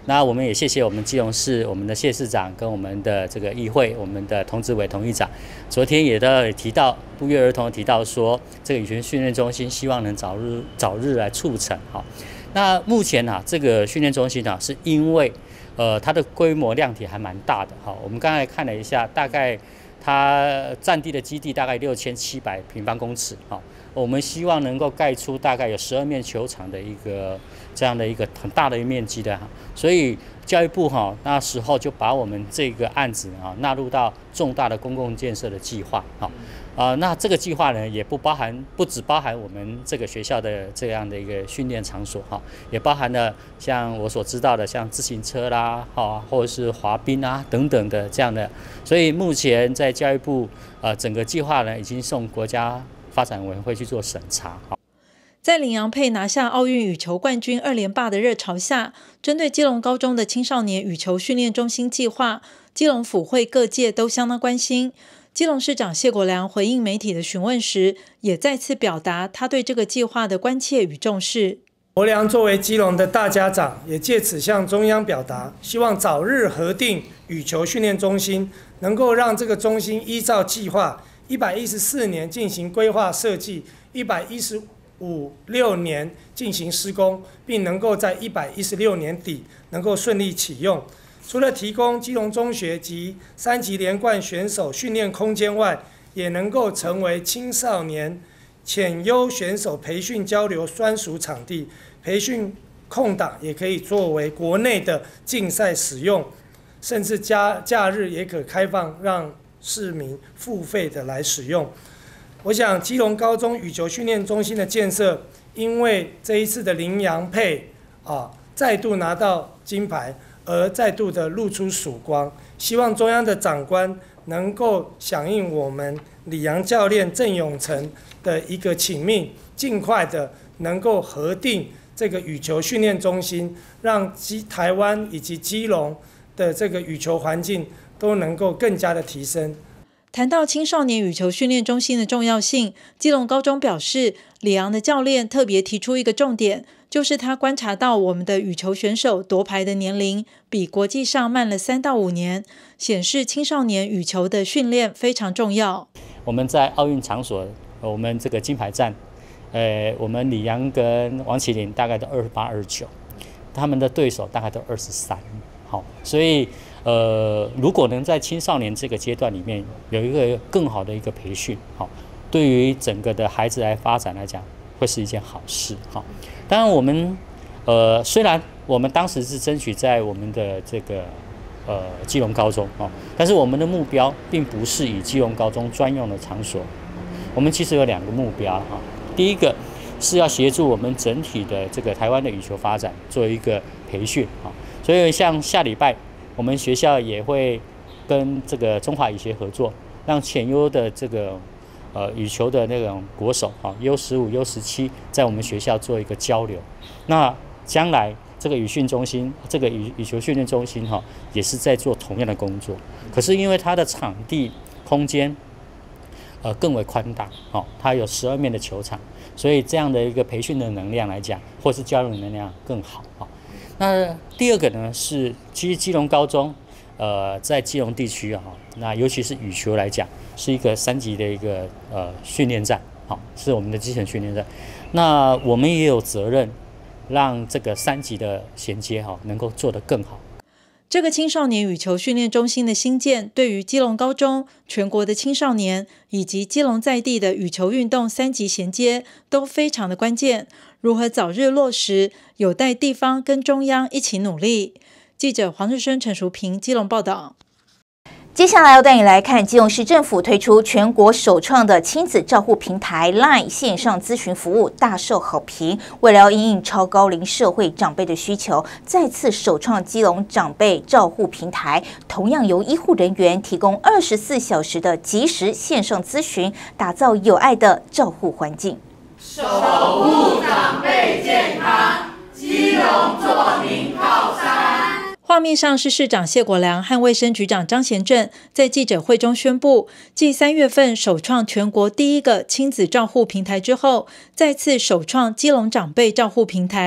那我们也谢谢我们基隆市我们的谢市长跟我们的这个议会我们的童子委童议长，昨天也都提到不约而同提到说，这个羽球训练中心希望能早日早日来促成哈。那目前啊，这个训练中心啊，是因为呃它的规模量体还蛮大的哈。我们刚才看了一下，大概它占地的基地大概六千七百平方公尺哈。我们希望能够盖出大概有十二面球场的一个这样的一个很大的面积的，所以教育部哈那时候就把我们这个案子啊纳入到重大的公共建设的计划哈。啊、呃，那这个计划呢，也不包含，不只包含我们这个学校的这样的一个训练场所哈，也包含了像我所知道的，像自行车啦，哈，或者是滑冰啊等等的这样的。所以目前在教育部呃整个计划呢，已经送国家发展委员会去做审查。好， 在林洋配拿下奥运羽球冠军二连霸的热潮下，针对基隆高中的青少年羽球训练中心计划，基隆府会各界都相当关心。基隆市长谢国良回应媒体的询问时，也再次表达他对这个计划的关切与重视。 国良作为基隆的大家长，也借此向中央表达，希望早日核定羽球训练中心，能够让这个中心依照计划一百一十四年进行规划设计，一百一十五六年进行施工，并能够在一百一十六年底能够顺利启用。除了提供基隆中学及三级连冠选手训练空间外，也能够成为青少年潜优选手培训交流专属场地，培训空档也可以作为国内的竞赛使用，甚至假假日也可开放让市民付费的来使用。我想基隆高中羽球训练中心的建设，因为这一次的林洋配啊再度拿到金牌，而再度的露出曙光，希望中央的长官能够响应我们李洋教练郑永成的一个请命，尽快的能够核定这个羽球训练中心，让基台湾以及基隆的这个羽球环境都能够更加的提升。 谈到青少年羽球训练中心的重要性，基隆高中表示，李昂的教练特别提出一个重点，就是他观察到我们的羽球选手夺牌的年龄比国际上慢了三到五年，显示青少年羽球的训练非常重要。 我们在奥运场所，我们这个金牌战，呃，我们李洋跟王麒麟大概都二十八、二十九，他们的对手大概都二十三。好，所以呃，如果能在青少年这个阶段里面有一个更好的一个培训，好，对于整个的孩子来发展来讲，会是一件好事。好，当然我们呃，虽然我们当时是争取在我们的这个呃基隆高中哦，但是我们的目标并不是以基隆高中专用的场所，我们其实有两个目标哈。第一个是要协助我们整体的这个台湾的羽球发展做一个培训啊。所以像下礼拜，我们学校也会跟这个中华羽协合作，让潜优的这个呃羽球的那种国手啊 U 十五、U 十七，在我们学校做一个交流。那将来这个羽训中心，这个羽羽球训练中心哈、啊，也是在做同样的工作。可是因为它的场地空间呃更为宽大，哦，它有十二面的球场，所以这样的一个培训的能量来讲，或是交流能量更好啊。那第二个呢是，其实基隆高中，呃，在基隆地区啊，那尤其是羽球来讲，是一个三级的一个呃训练站，好，是我们的基层训练站。那我们也有责任，让这个三级的衔接哈能够做得更好。 这个青少年羽球训练中心的兴建，对于基隆高中、全国的青少年以及基隆在地的羽球运动三级衔接都非常的关键。如何早日落实，有待地方跟中央一起努力。记者黄世生、陈淑平，基隆报道。 接下来要带你来看，基隆市政府推出全国首创的亲子照护平台 LINE 线上咨询服务，大受好评。为了因应超高龄社会长辈的需求，再次首创基隆长辈照护平台，同样由医护人员提供二十四小时的即时线上咨询，打造有爱的照护环境。 守护长辈健康，基隆做您靠山。 画面上是市长谢国良和卫生局长张贤政在记者会中宣布，继三月份首创全国第一个亲子照护平台之后，再次首创基隆长辈照护平台，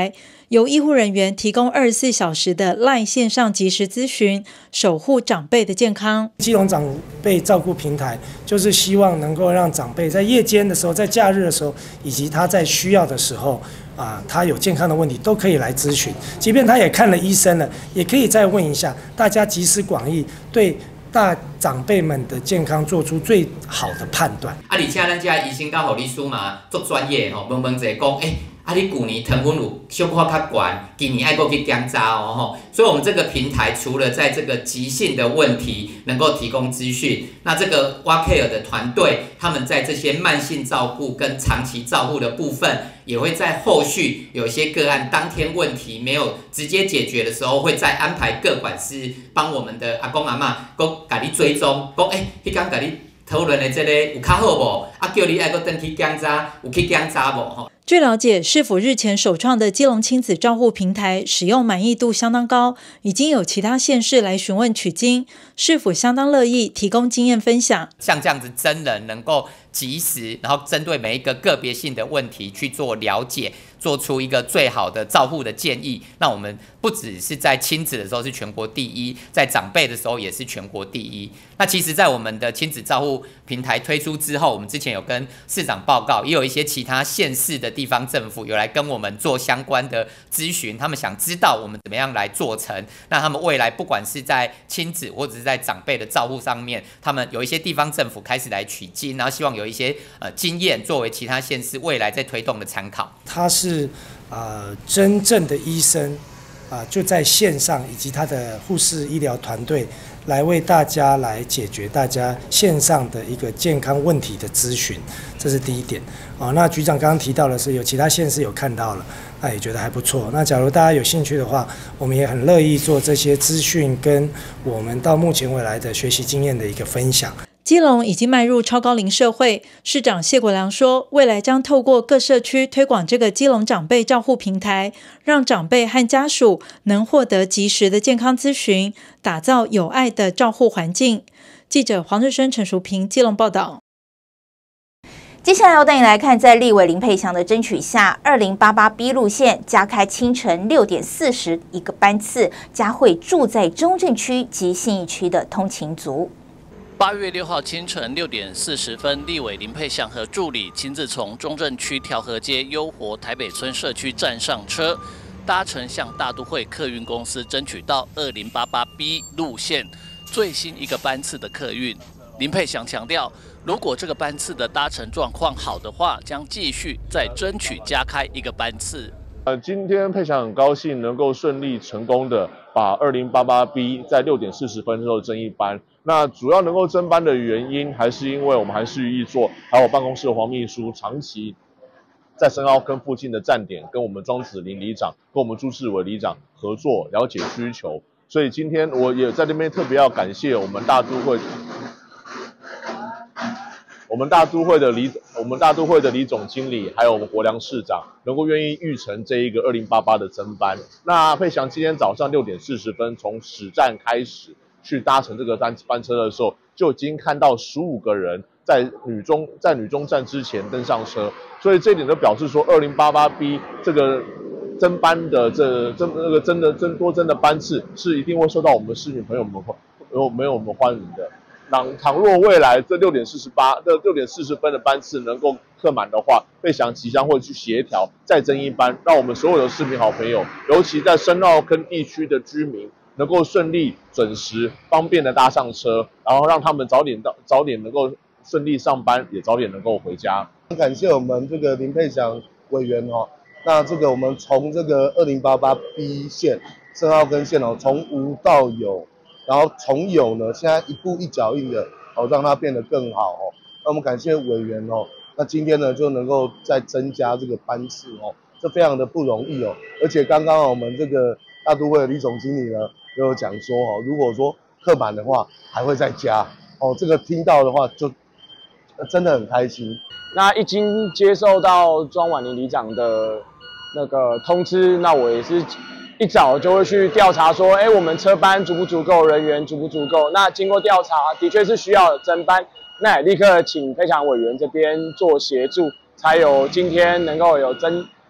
由医护人员提供二十四小时的 LINE 线上即时咨询，守护长辈的健康。 基隆长辈照顾平台就是希望能够让长辈在夜间的时候、在假日的时候，以及他在需要的时候啊，他有健康的问题都可以来咨询。即便他也看了医生了，也可以再问一下，大家集思广益，对大长辈们的健康做出最好的判断。 啊，而且咱这医生甲护理师嘛，足专业吼，问问者讲，诶、欸。啊！你去年糖分有小可较悬，今年爱过去检查哦吼。所以，我们这个平台除了在这个急性的问题能够提供资讯，那这个 WaCare 的团队，他们在这些慢性照顾跟长期照护的部分，也会在后续有一些个案当天问题没有直接解决的时候，会再安排个管师帮我们的阿公阿嬷，讲甲你追踪，讲诶，迄天甲你讨论的这个有较好无？啊，叫你爱个登去检查，有去检查无？吼。 据了解，市府日前首创的基隆亲子照护平台使用满意度相当高，已经有其他县市来询问取经，市府相当乐意提供经验分享。 像这样子真人能够及时，然后针对每一个个别性的问题去做了解，做出一个最好的照护的建议。那我们不只是在亲子的时候是全国第一，在长辈的时候也是全国第一。那其实在我们的亲子照护平台推出之后，我们之前有跟市长报告，也有一些其他县市的地方政府有来跟我们做相关的咨询，他们想知道我们怎么样来做成。那他们未来不管是在亲子或者是在长辈的照护上面，他们有一些地方政府开始来取经，然后希望有一些呃经验作为其他县市未来在推动的参考。 他是呃真正的医生啊、呃，就在线上以及他的护士医疗团队来为大家来解决大家线上的一个健康问题的咨询，这是第一点。哦，那局长刚刚提到的是有其他县市有看到了，那也觉得还不错。那假如大家有兴趣的话，我们也很乐意做这些资讯跟我们到目前未来的学习经验的一个分享。 基隆已经迈入超高龄社会，市长谢国良说，未来将透过各社区推广这个基隆长辈照护平台，让长辈和家属能获得及时的健康咨询，打造有爱的照护环境。记者黄日升、陈淑平基隆报道。 接下来要带你来看，在立委林佩祥的争取下，二零八八 B 路线加开清晨六点四十一个班次，加惠住在中正区及信义区的通勤族。 八月六号清晨六点四十分，立委林佩祥和助理亲自从中正区调和街优活台北村社区站上车，搭乘向大都会客运公司争取到二零八八 B 路线最新一个班次的客运。林佩祥强调，如果这个班次的搭乘状况好的话，将继续再争取加开一个班次。 呃，今天佩祥很高兴能够顺利成功的把二零八八 B 在六点四十分之后增一班。那主要能够增班的原因，还是因为我们还是预做，还有我办公室的黄秘书长期在深澳坑附近的站点，跟我们庄子林里长、跟我们朱志伟里长合作，了解需求。所以今天我也在这边特别要感谢我们大都会。我们大都会的李，我们大都会的李总经理，还有我们国良市长，能够愿意预成这一个二零八八的增班。那佩祥今天早上六点四十分从始站开始去搭乘这个班班车的时候，就已经看到十五个人在女中在女中站之前登上车，所以这一点就表示说，二零八八 B 这个增班的这增那个增的增多增的班次是一定会受到我们市民朋友们有没有我们欢迎的。倘倘若未来这六点四十八、这六点四十分的班次能够客满的话，佩祥即将会去协调再增一班，让我们所有的市民好朋友，尤其在深澳坑地区的居民，能够顺利、准时、方便的搭上车，然后让他们早点到、早点能够顺利上班，也早点能够回家。 很感谢我们这个林佩祥委员哦，那这个我们从这个二零八八 B 线深澳坑线哦，从无到有。然后从有呢，现在一步一脚印的哦，让它变得更好哦。那我们感谢委员哦，那今天呢就能够再增加这个班次哦，这非常的不容易哦。而且刚刚我们这个大都会的李总经理呢，都有讲说哦，如果说客满的话，还会再加哦。这个听到的话就真的很开心。 那一经接受到庄婉玲里长的那个通知，那我也是。一早就会去调查说，哎，我们车班足不足够，人员足不足够？那经过调查，的确是需要增班，那也立刻请佩祥委员这边做协助，才有今天能够有增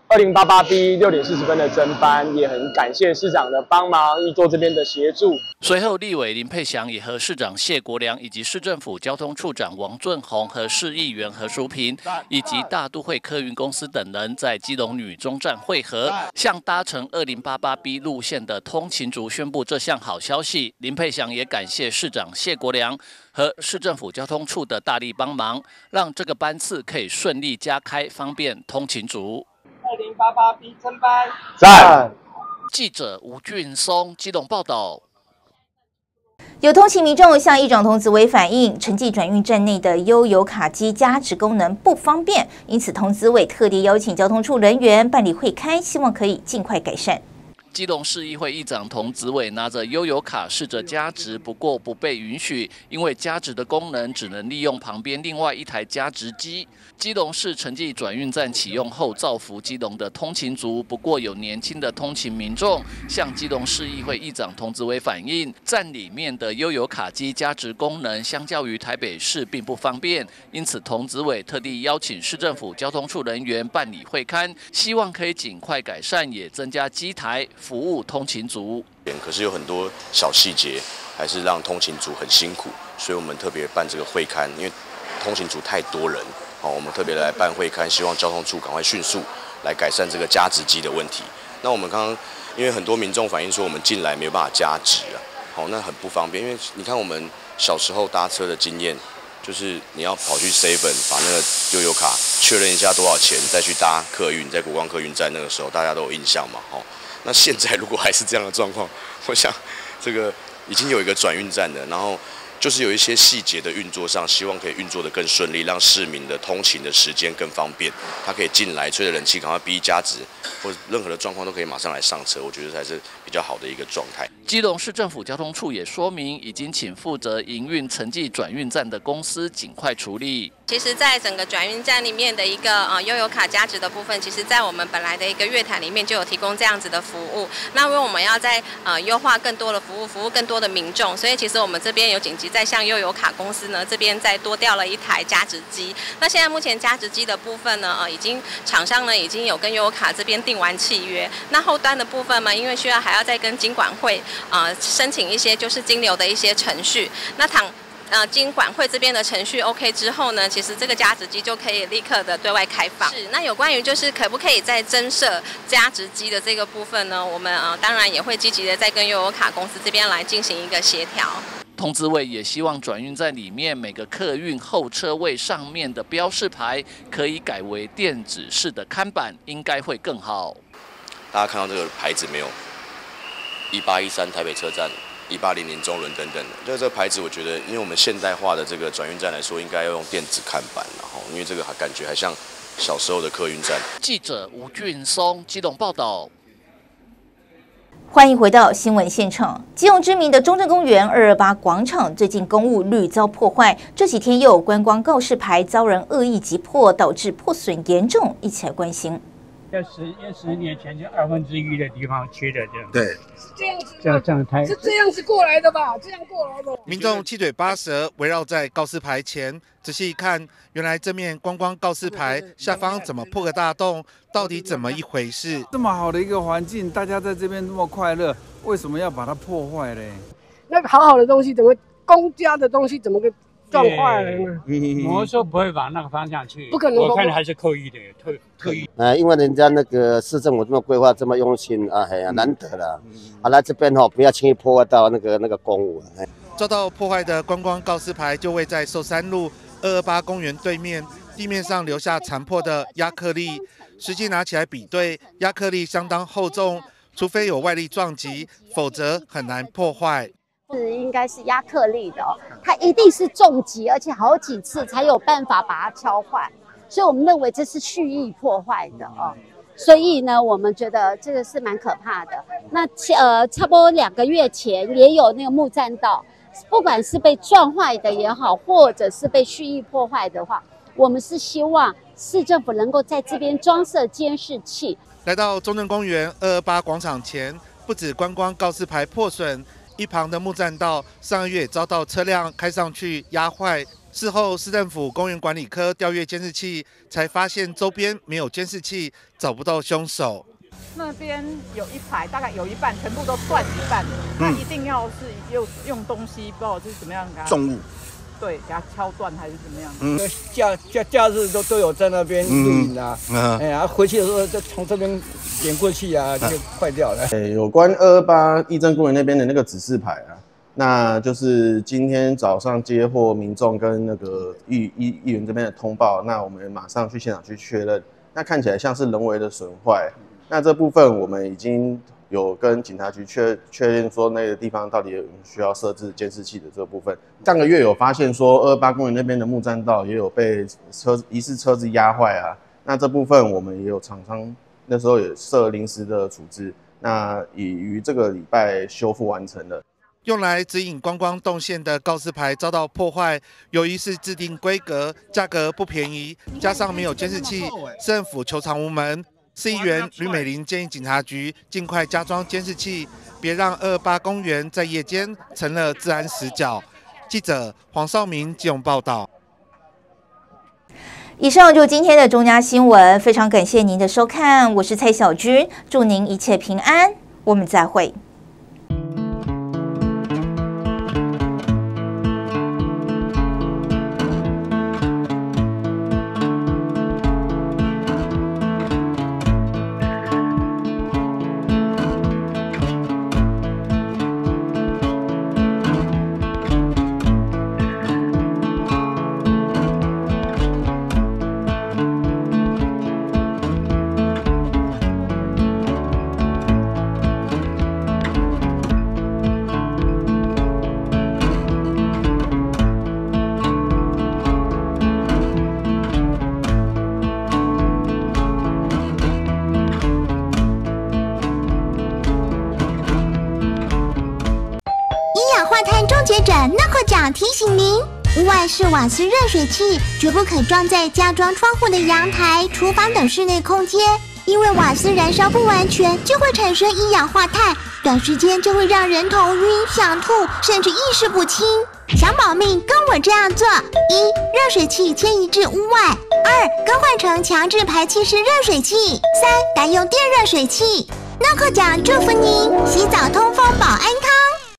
二零八八 B 六点四十分的增班，也很感谢市长的帮忙，一做这边的协助。 随后，立委林佩祥也和市长谢国良以及市政府交通处长王俊宏和市议员何淑萍以及大都会客运公司等人在基隆女中站会合，向搭乘二零八八 B 路线的通勤族宣布这项好消息。林佩祥也感谢市长谢国良和市政府交通处的大力帮忙，让这个班次可以顺利加开，方便通勤族。 二零八八 B 增班， 赞。 记者吴俊松基隆报道。 有通勤民众向议长童子伟反映，城际转运站内的悠游卡机加值功能不方便，因此童子伟特地邀请交通处人员办理会勘，希望可以尽快改善。 基隆市议会议长童子伟拿着悠游卡试着加值，不过不被允许，因为加值的功能只能利用旁边另外一台加值机。基隆市城际转运站启用后，造福基隆的通勤族。不过有年轻的通勤民众向基隆市议会议长童子伟反映，站里面的悠游卡机加值功能相较于台北市并不方便，因此童子伟特地邀请市政府交通处人员办理会勘，希望可以尽快改善，也增加机台服务通勤族。 可是有很多小细节还是让通勤族很辛苦，所以我们特别办这个会勘，因为通勤族太多人，好，我们特别来办会勘，希望交通处赶快迅速来改善这个加值机的问题。那我们刚刚因为很多民众反映说我们进来没有办法加值啊，好，那很不方便，因为你看我们小时候搭车的经验，就是你要跑去 seven 把那个悠游卡确认一下多少钱，再去搭客运，在国光客运站那个时候大家都有印象嘛，好。那现在如果还是这样的状况，我想这个已经有一个转运站了，然后就是有一些细节的运作上，希望可以运作得更顺利，让市民的通勤的时间更方便。他可以进来吹着冷气，赶快逼加值，或者任何的状况都可以马上来上车，我觉得才是比较好的一个状态。 基隆市政府交通处也说明，已经请负责营运城际转运站的公司尽快处理。 其实，在整个转运站里面的一个呃悠游卡加值的部分，其实在我们本来的一个月台里面就有提供这样子的服务。那因为我们要在呃优化更多的服务，服务更多的民众，所以其实我们这边有紧急在向悠游卡公司呢这边再多调了一台加值机。那现在目前加值机的部分呢，呃已经厂商呢已经有跟悠游卡这边订完契约。那后端的部分嘛，因为需要还要再跟金管会呃申请一些就是金流的一些程序。那倘呃，金管会这边的程序 OK 之后呢，其实这个加值机就可以立刻的对外开放。是，那有关于就是可不可以再增设加值机的这个部分呢，我们呃当然也会积极的再跟悠游卡公司这边来进行一个协调。 童子伟也希望转运站里面每个客运后车位上面的标示牌可以改为电子式的看板，应该会更好。 大家看到这个牌子没有？一八一三台北车站。一八零零中仑等等的，这这个牌子，我觉得，因为我们现代化的这个转运站来说，应该要用电子看板，然后因为这个感觉还像小时候的客运站。 记者吴俊松基隆报道。 欢迎回到新闻现场。基隆知名的中正公园二二八广场最近公物屡遭破坏，这几天又有观光告示牌遭人恶意击破，导致破损严重，一起来关心。 在十十年前就二分之一的地方缺的这样， 对， 是这样子，这样这样太是这样子过来的吧？这样过来的。 民众七嘴八舌围绕在告示牌前，仔细一看，原来这面观光告示牌下方怎么破个大洞？到底怎么一回事？ 这么好的一个环境，大家在这边那么快乐，为什么要把它破坏嘞？ 那个好好的东西，怎么公家的东西怎么个撞坏了呢？摩托车不会往那个方向去，不可能。我看还是刻意的，特特意。 呃，因为人家那个市政府这么规划，这么用心啊，哎呀，难得了。好了，这边哈、哦、不要轻易破坏到那个那个公物。 遭到破坏的观光告示牌就位在寿山路二二八公园对面，地面上留下残破的亚克力。实际拿起来比对，亚克力相当厚重，除非有外力撞击，否则很难破坏。 是应该是亚克力的、哦，它一定是重击，而且好几次才有办法把它敲坏，所以我们认为这是蓄意破坏的哦。所以呢，我们觉得这个是蛮可怕的。那呃，差不多两个月前也有那个木栈道，不管是被撞坏的也好，或者是被蓄意破坏的话，我们是希望市政府能够在这边装设监视器。 来到中正公园二二八广场前，不止观光告示牌破损。一旁的木栈道上个月也遭到车辆开上去压坏， 事后，市政府公园管理科调阅监视器，才发现周边没有监视器，找不到凶手。 那边有一排，大概有一半全部都断一半，那一定要是用用东西，不知道是怎么样给它重物。对， 给它敲断还是怎么样？ 嗯，假假假日都都有在那边录影啊， 嗯， 哎呀，回去的时候就从这边点过去啊，就坏掉了。 哎，有关二二八义珍公园那边的那个指示牌啊，那就是今天早上接获民众跟那个议议议员这边的通报，那我们马上去现场去确认，那看起来像是人为的损坏，那这部分我们已经有跟警察局确确认说那个地方到底有需要设置监视器的这个部分。上个月有发现说二二八公园那边的木栈道也有被车疑似车子压坏啊，那这部分我们也有厂商那时候也设临时的处置，那已于这个礼拜修复完成了。 用来指引观光动线的告示牌遭到破坏，由于是制定规格，价格不便宜，加上没有监视器，市政府求偿无门。市议员吕美玲建议警察局尽快加装监视器，别让二二八公园在夜间成了治安死角。记者黄少明基隆报道。 以上就今天的中嘉新闻，非常感谢您的收看，我是蔡小军，祝您一切平安，我们再会。 提醒您，屋外式瓦斯热水器绝不可装在加装窗户的阳台、厨房等室内空间，因为瓦斯燃烧不完全就会产生一氧化碳，短时间就会让人头晕、想吐，甚至意识不清。想保命，跟我这样做：一、热水器迁移至屋外；二、更换成强制排气式热水器；三、改用电热水器。诺克奖祝福您，洗澡通风保安康。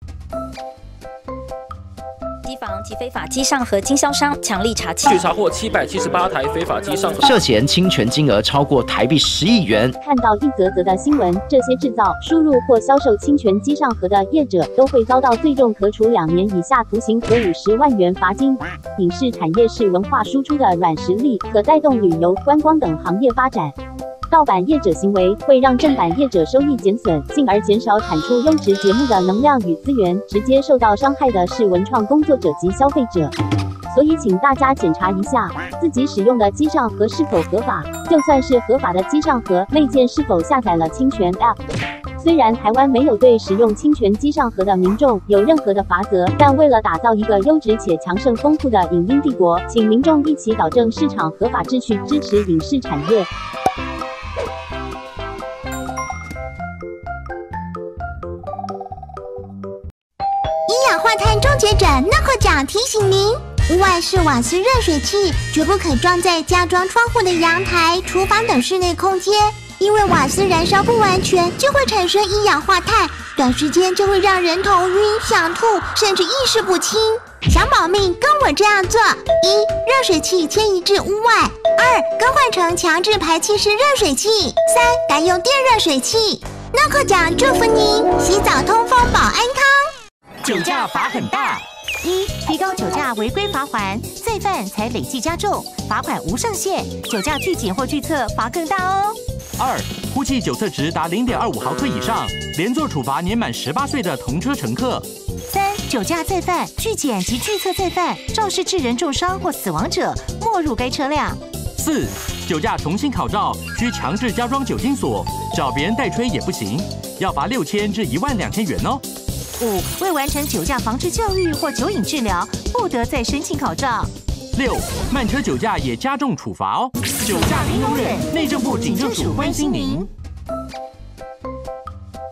机房及非法机上盒经销商强力查据查获七百七十八台非法机上盒，涉嫌侵权金额超过台币十亿元。 看到一则则的新闻，这些制造、输入或销售侵权机上盒的业者都会遭到最重可处两年以下徒刑和五十万元罚金。影视产业是文化输出的软实力，可带动旅游、观光等行业发展。盗版业者行为会让正版业者收益减损，进而减少产出优质节目的能量与资源，直接受到伤害的是文创工作者及消费者。所以请大家检查一下自己使用的机上盒是否合法，就算是合法的机上盒，内建是否下载了侵权 App。虽然台湾没有对使用侵权机上盒的民众有任何的罚则，但为了打造一个优质且强盛丰富的影音帝国，请民众一起导正市场合法秩序，支持影视产业。 一氧化碳终结者诺克奖提醒您：屋外式瓦斯热水器绝不可装在加装窗户的阳台、厨房等室内空间，因为瓦斯燃烧不完全就会产生一氧化碳，短时间就会让人头晕、想吐，甚至意识不清。想保命，跟我这样做：一、热水器迁移至屋外；二、更换成强制排气式热水器；三、改用电热水器。诺克奖祝福您，洗澡通风保安康。 酒驾罚很大。一、提高酒驾违规罚锾，罪犯才累计加重，罚款无上限，酒驾拒检或拒测罚更大哦。 二、呼气酒测值达零点二五毫克以上，连坐处罚年满十八岁的同车乘客。 三、酒驾再犯、拒检及拒测再犯，肇事致人重伤或死亡者，没入该车辆。 四、酒驾重新考照，需强制加装酒精锁，找别人代吹也不行，要罚六千至一万两千元哦。 五、未完成酒驾防治教育或酒瘾治疗，不得再申请考照。 六、慢车酒驾也加重处罚哦。酒驾零容忍，内政部警政署关心您。 机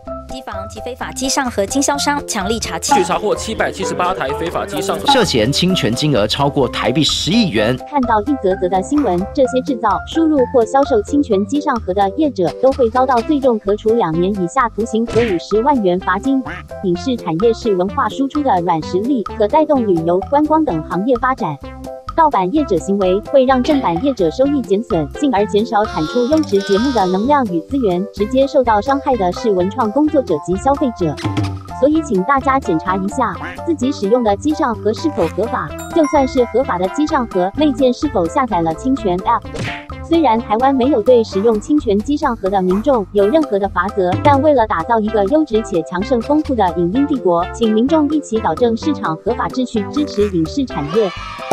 防及非法机上盒经销商强力查缉， 据查获七百七十八台非法机上盒，涉嫌侵权金额超过台币十亿元。 看到一则则的新闻，这些制造、输入或销售侵权机上盒的业者都会遭到最重可处两年以下徒刑和五十万元罚金。影视产业是文化输出的软实力，可带动旅游、观光等行业发展。盗版业者行为会让正版业者收益减损，进而减少产出优质节目的能量与资源，直接受到伤害的是文创工作者及消费者。所以，请大家检查一下自己使用的机上盒是否合法，就算是合法的机上盒，内建是否下载了侵权 App。虽然台湾没有对使用侵权机上盒的民众有任何的罚则，但为了打造一个优质且强盛丰富的影音帝国，请民众一起导正市场合法秩序，支持影视产业。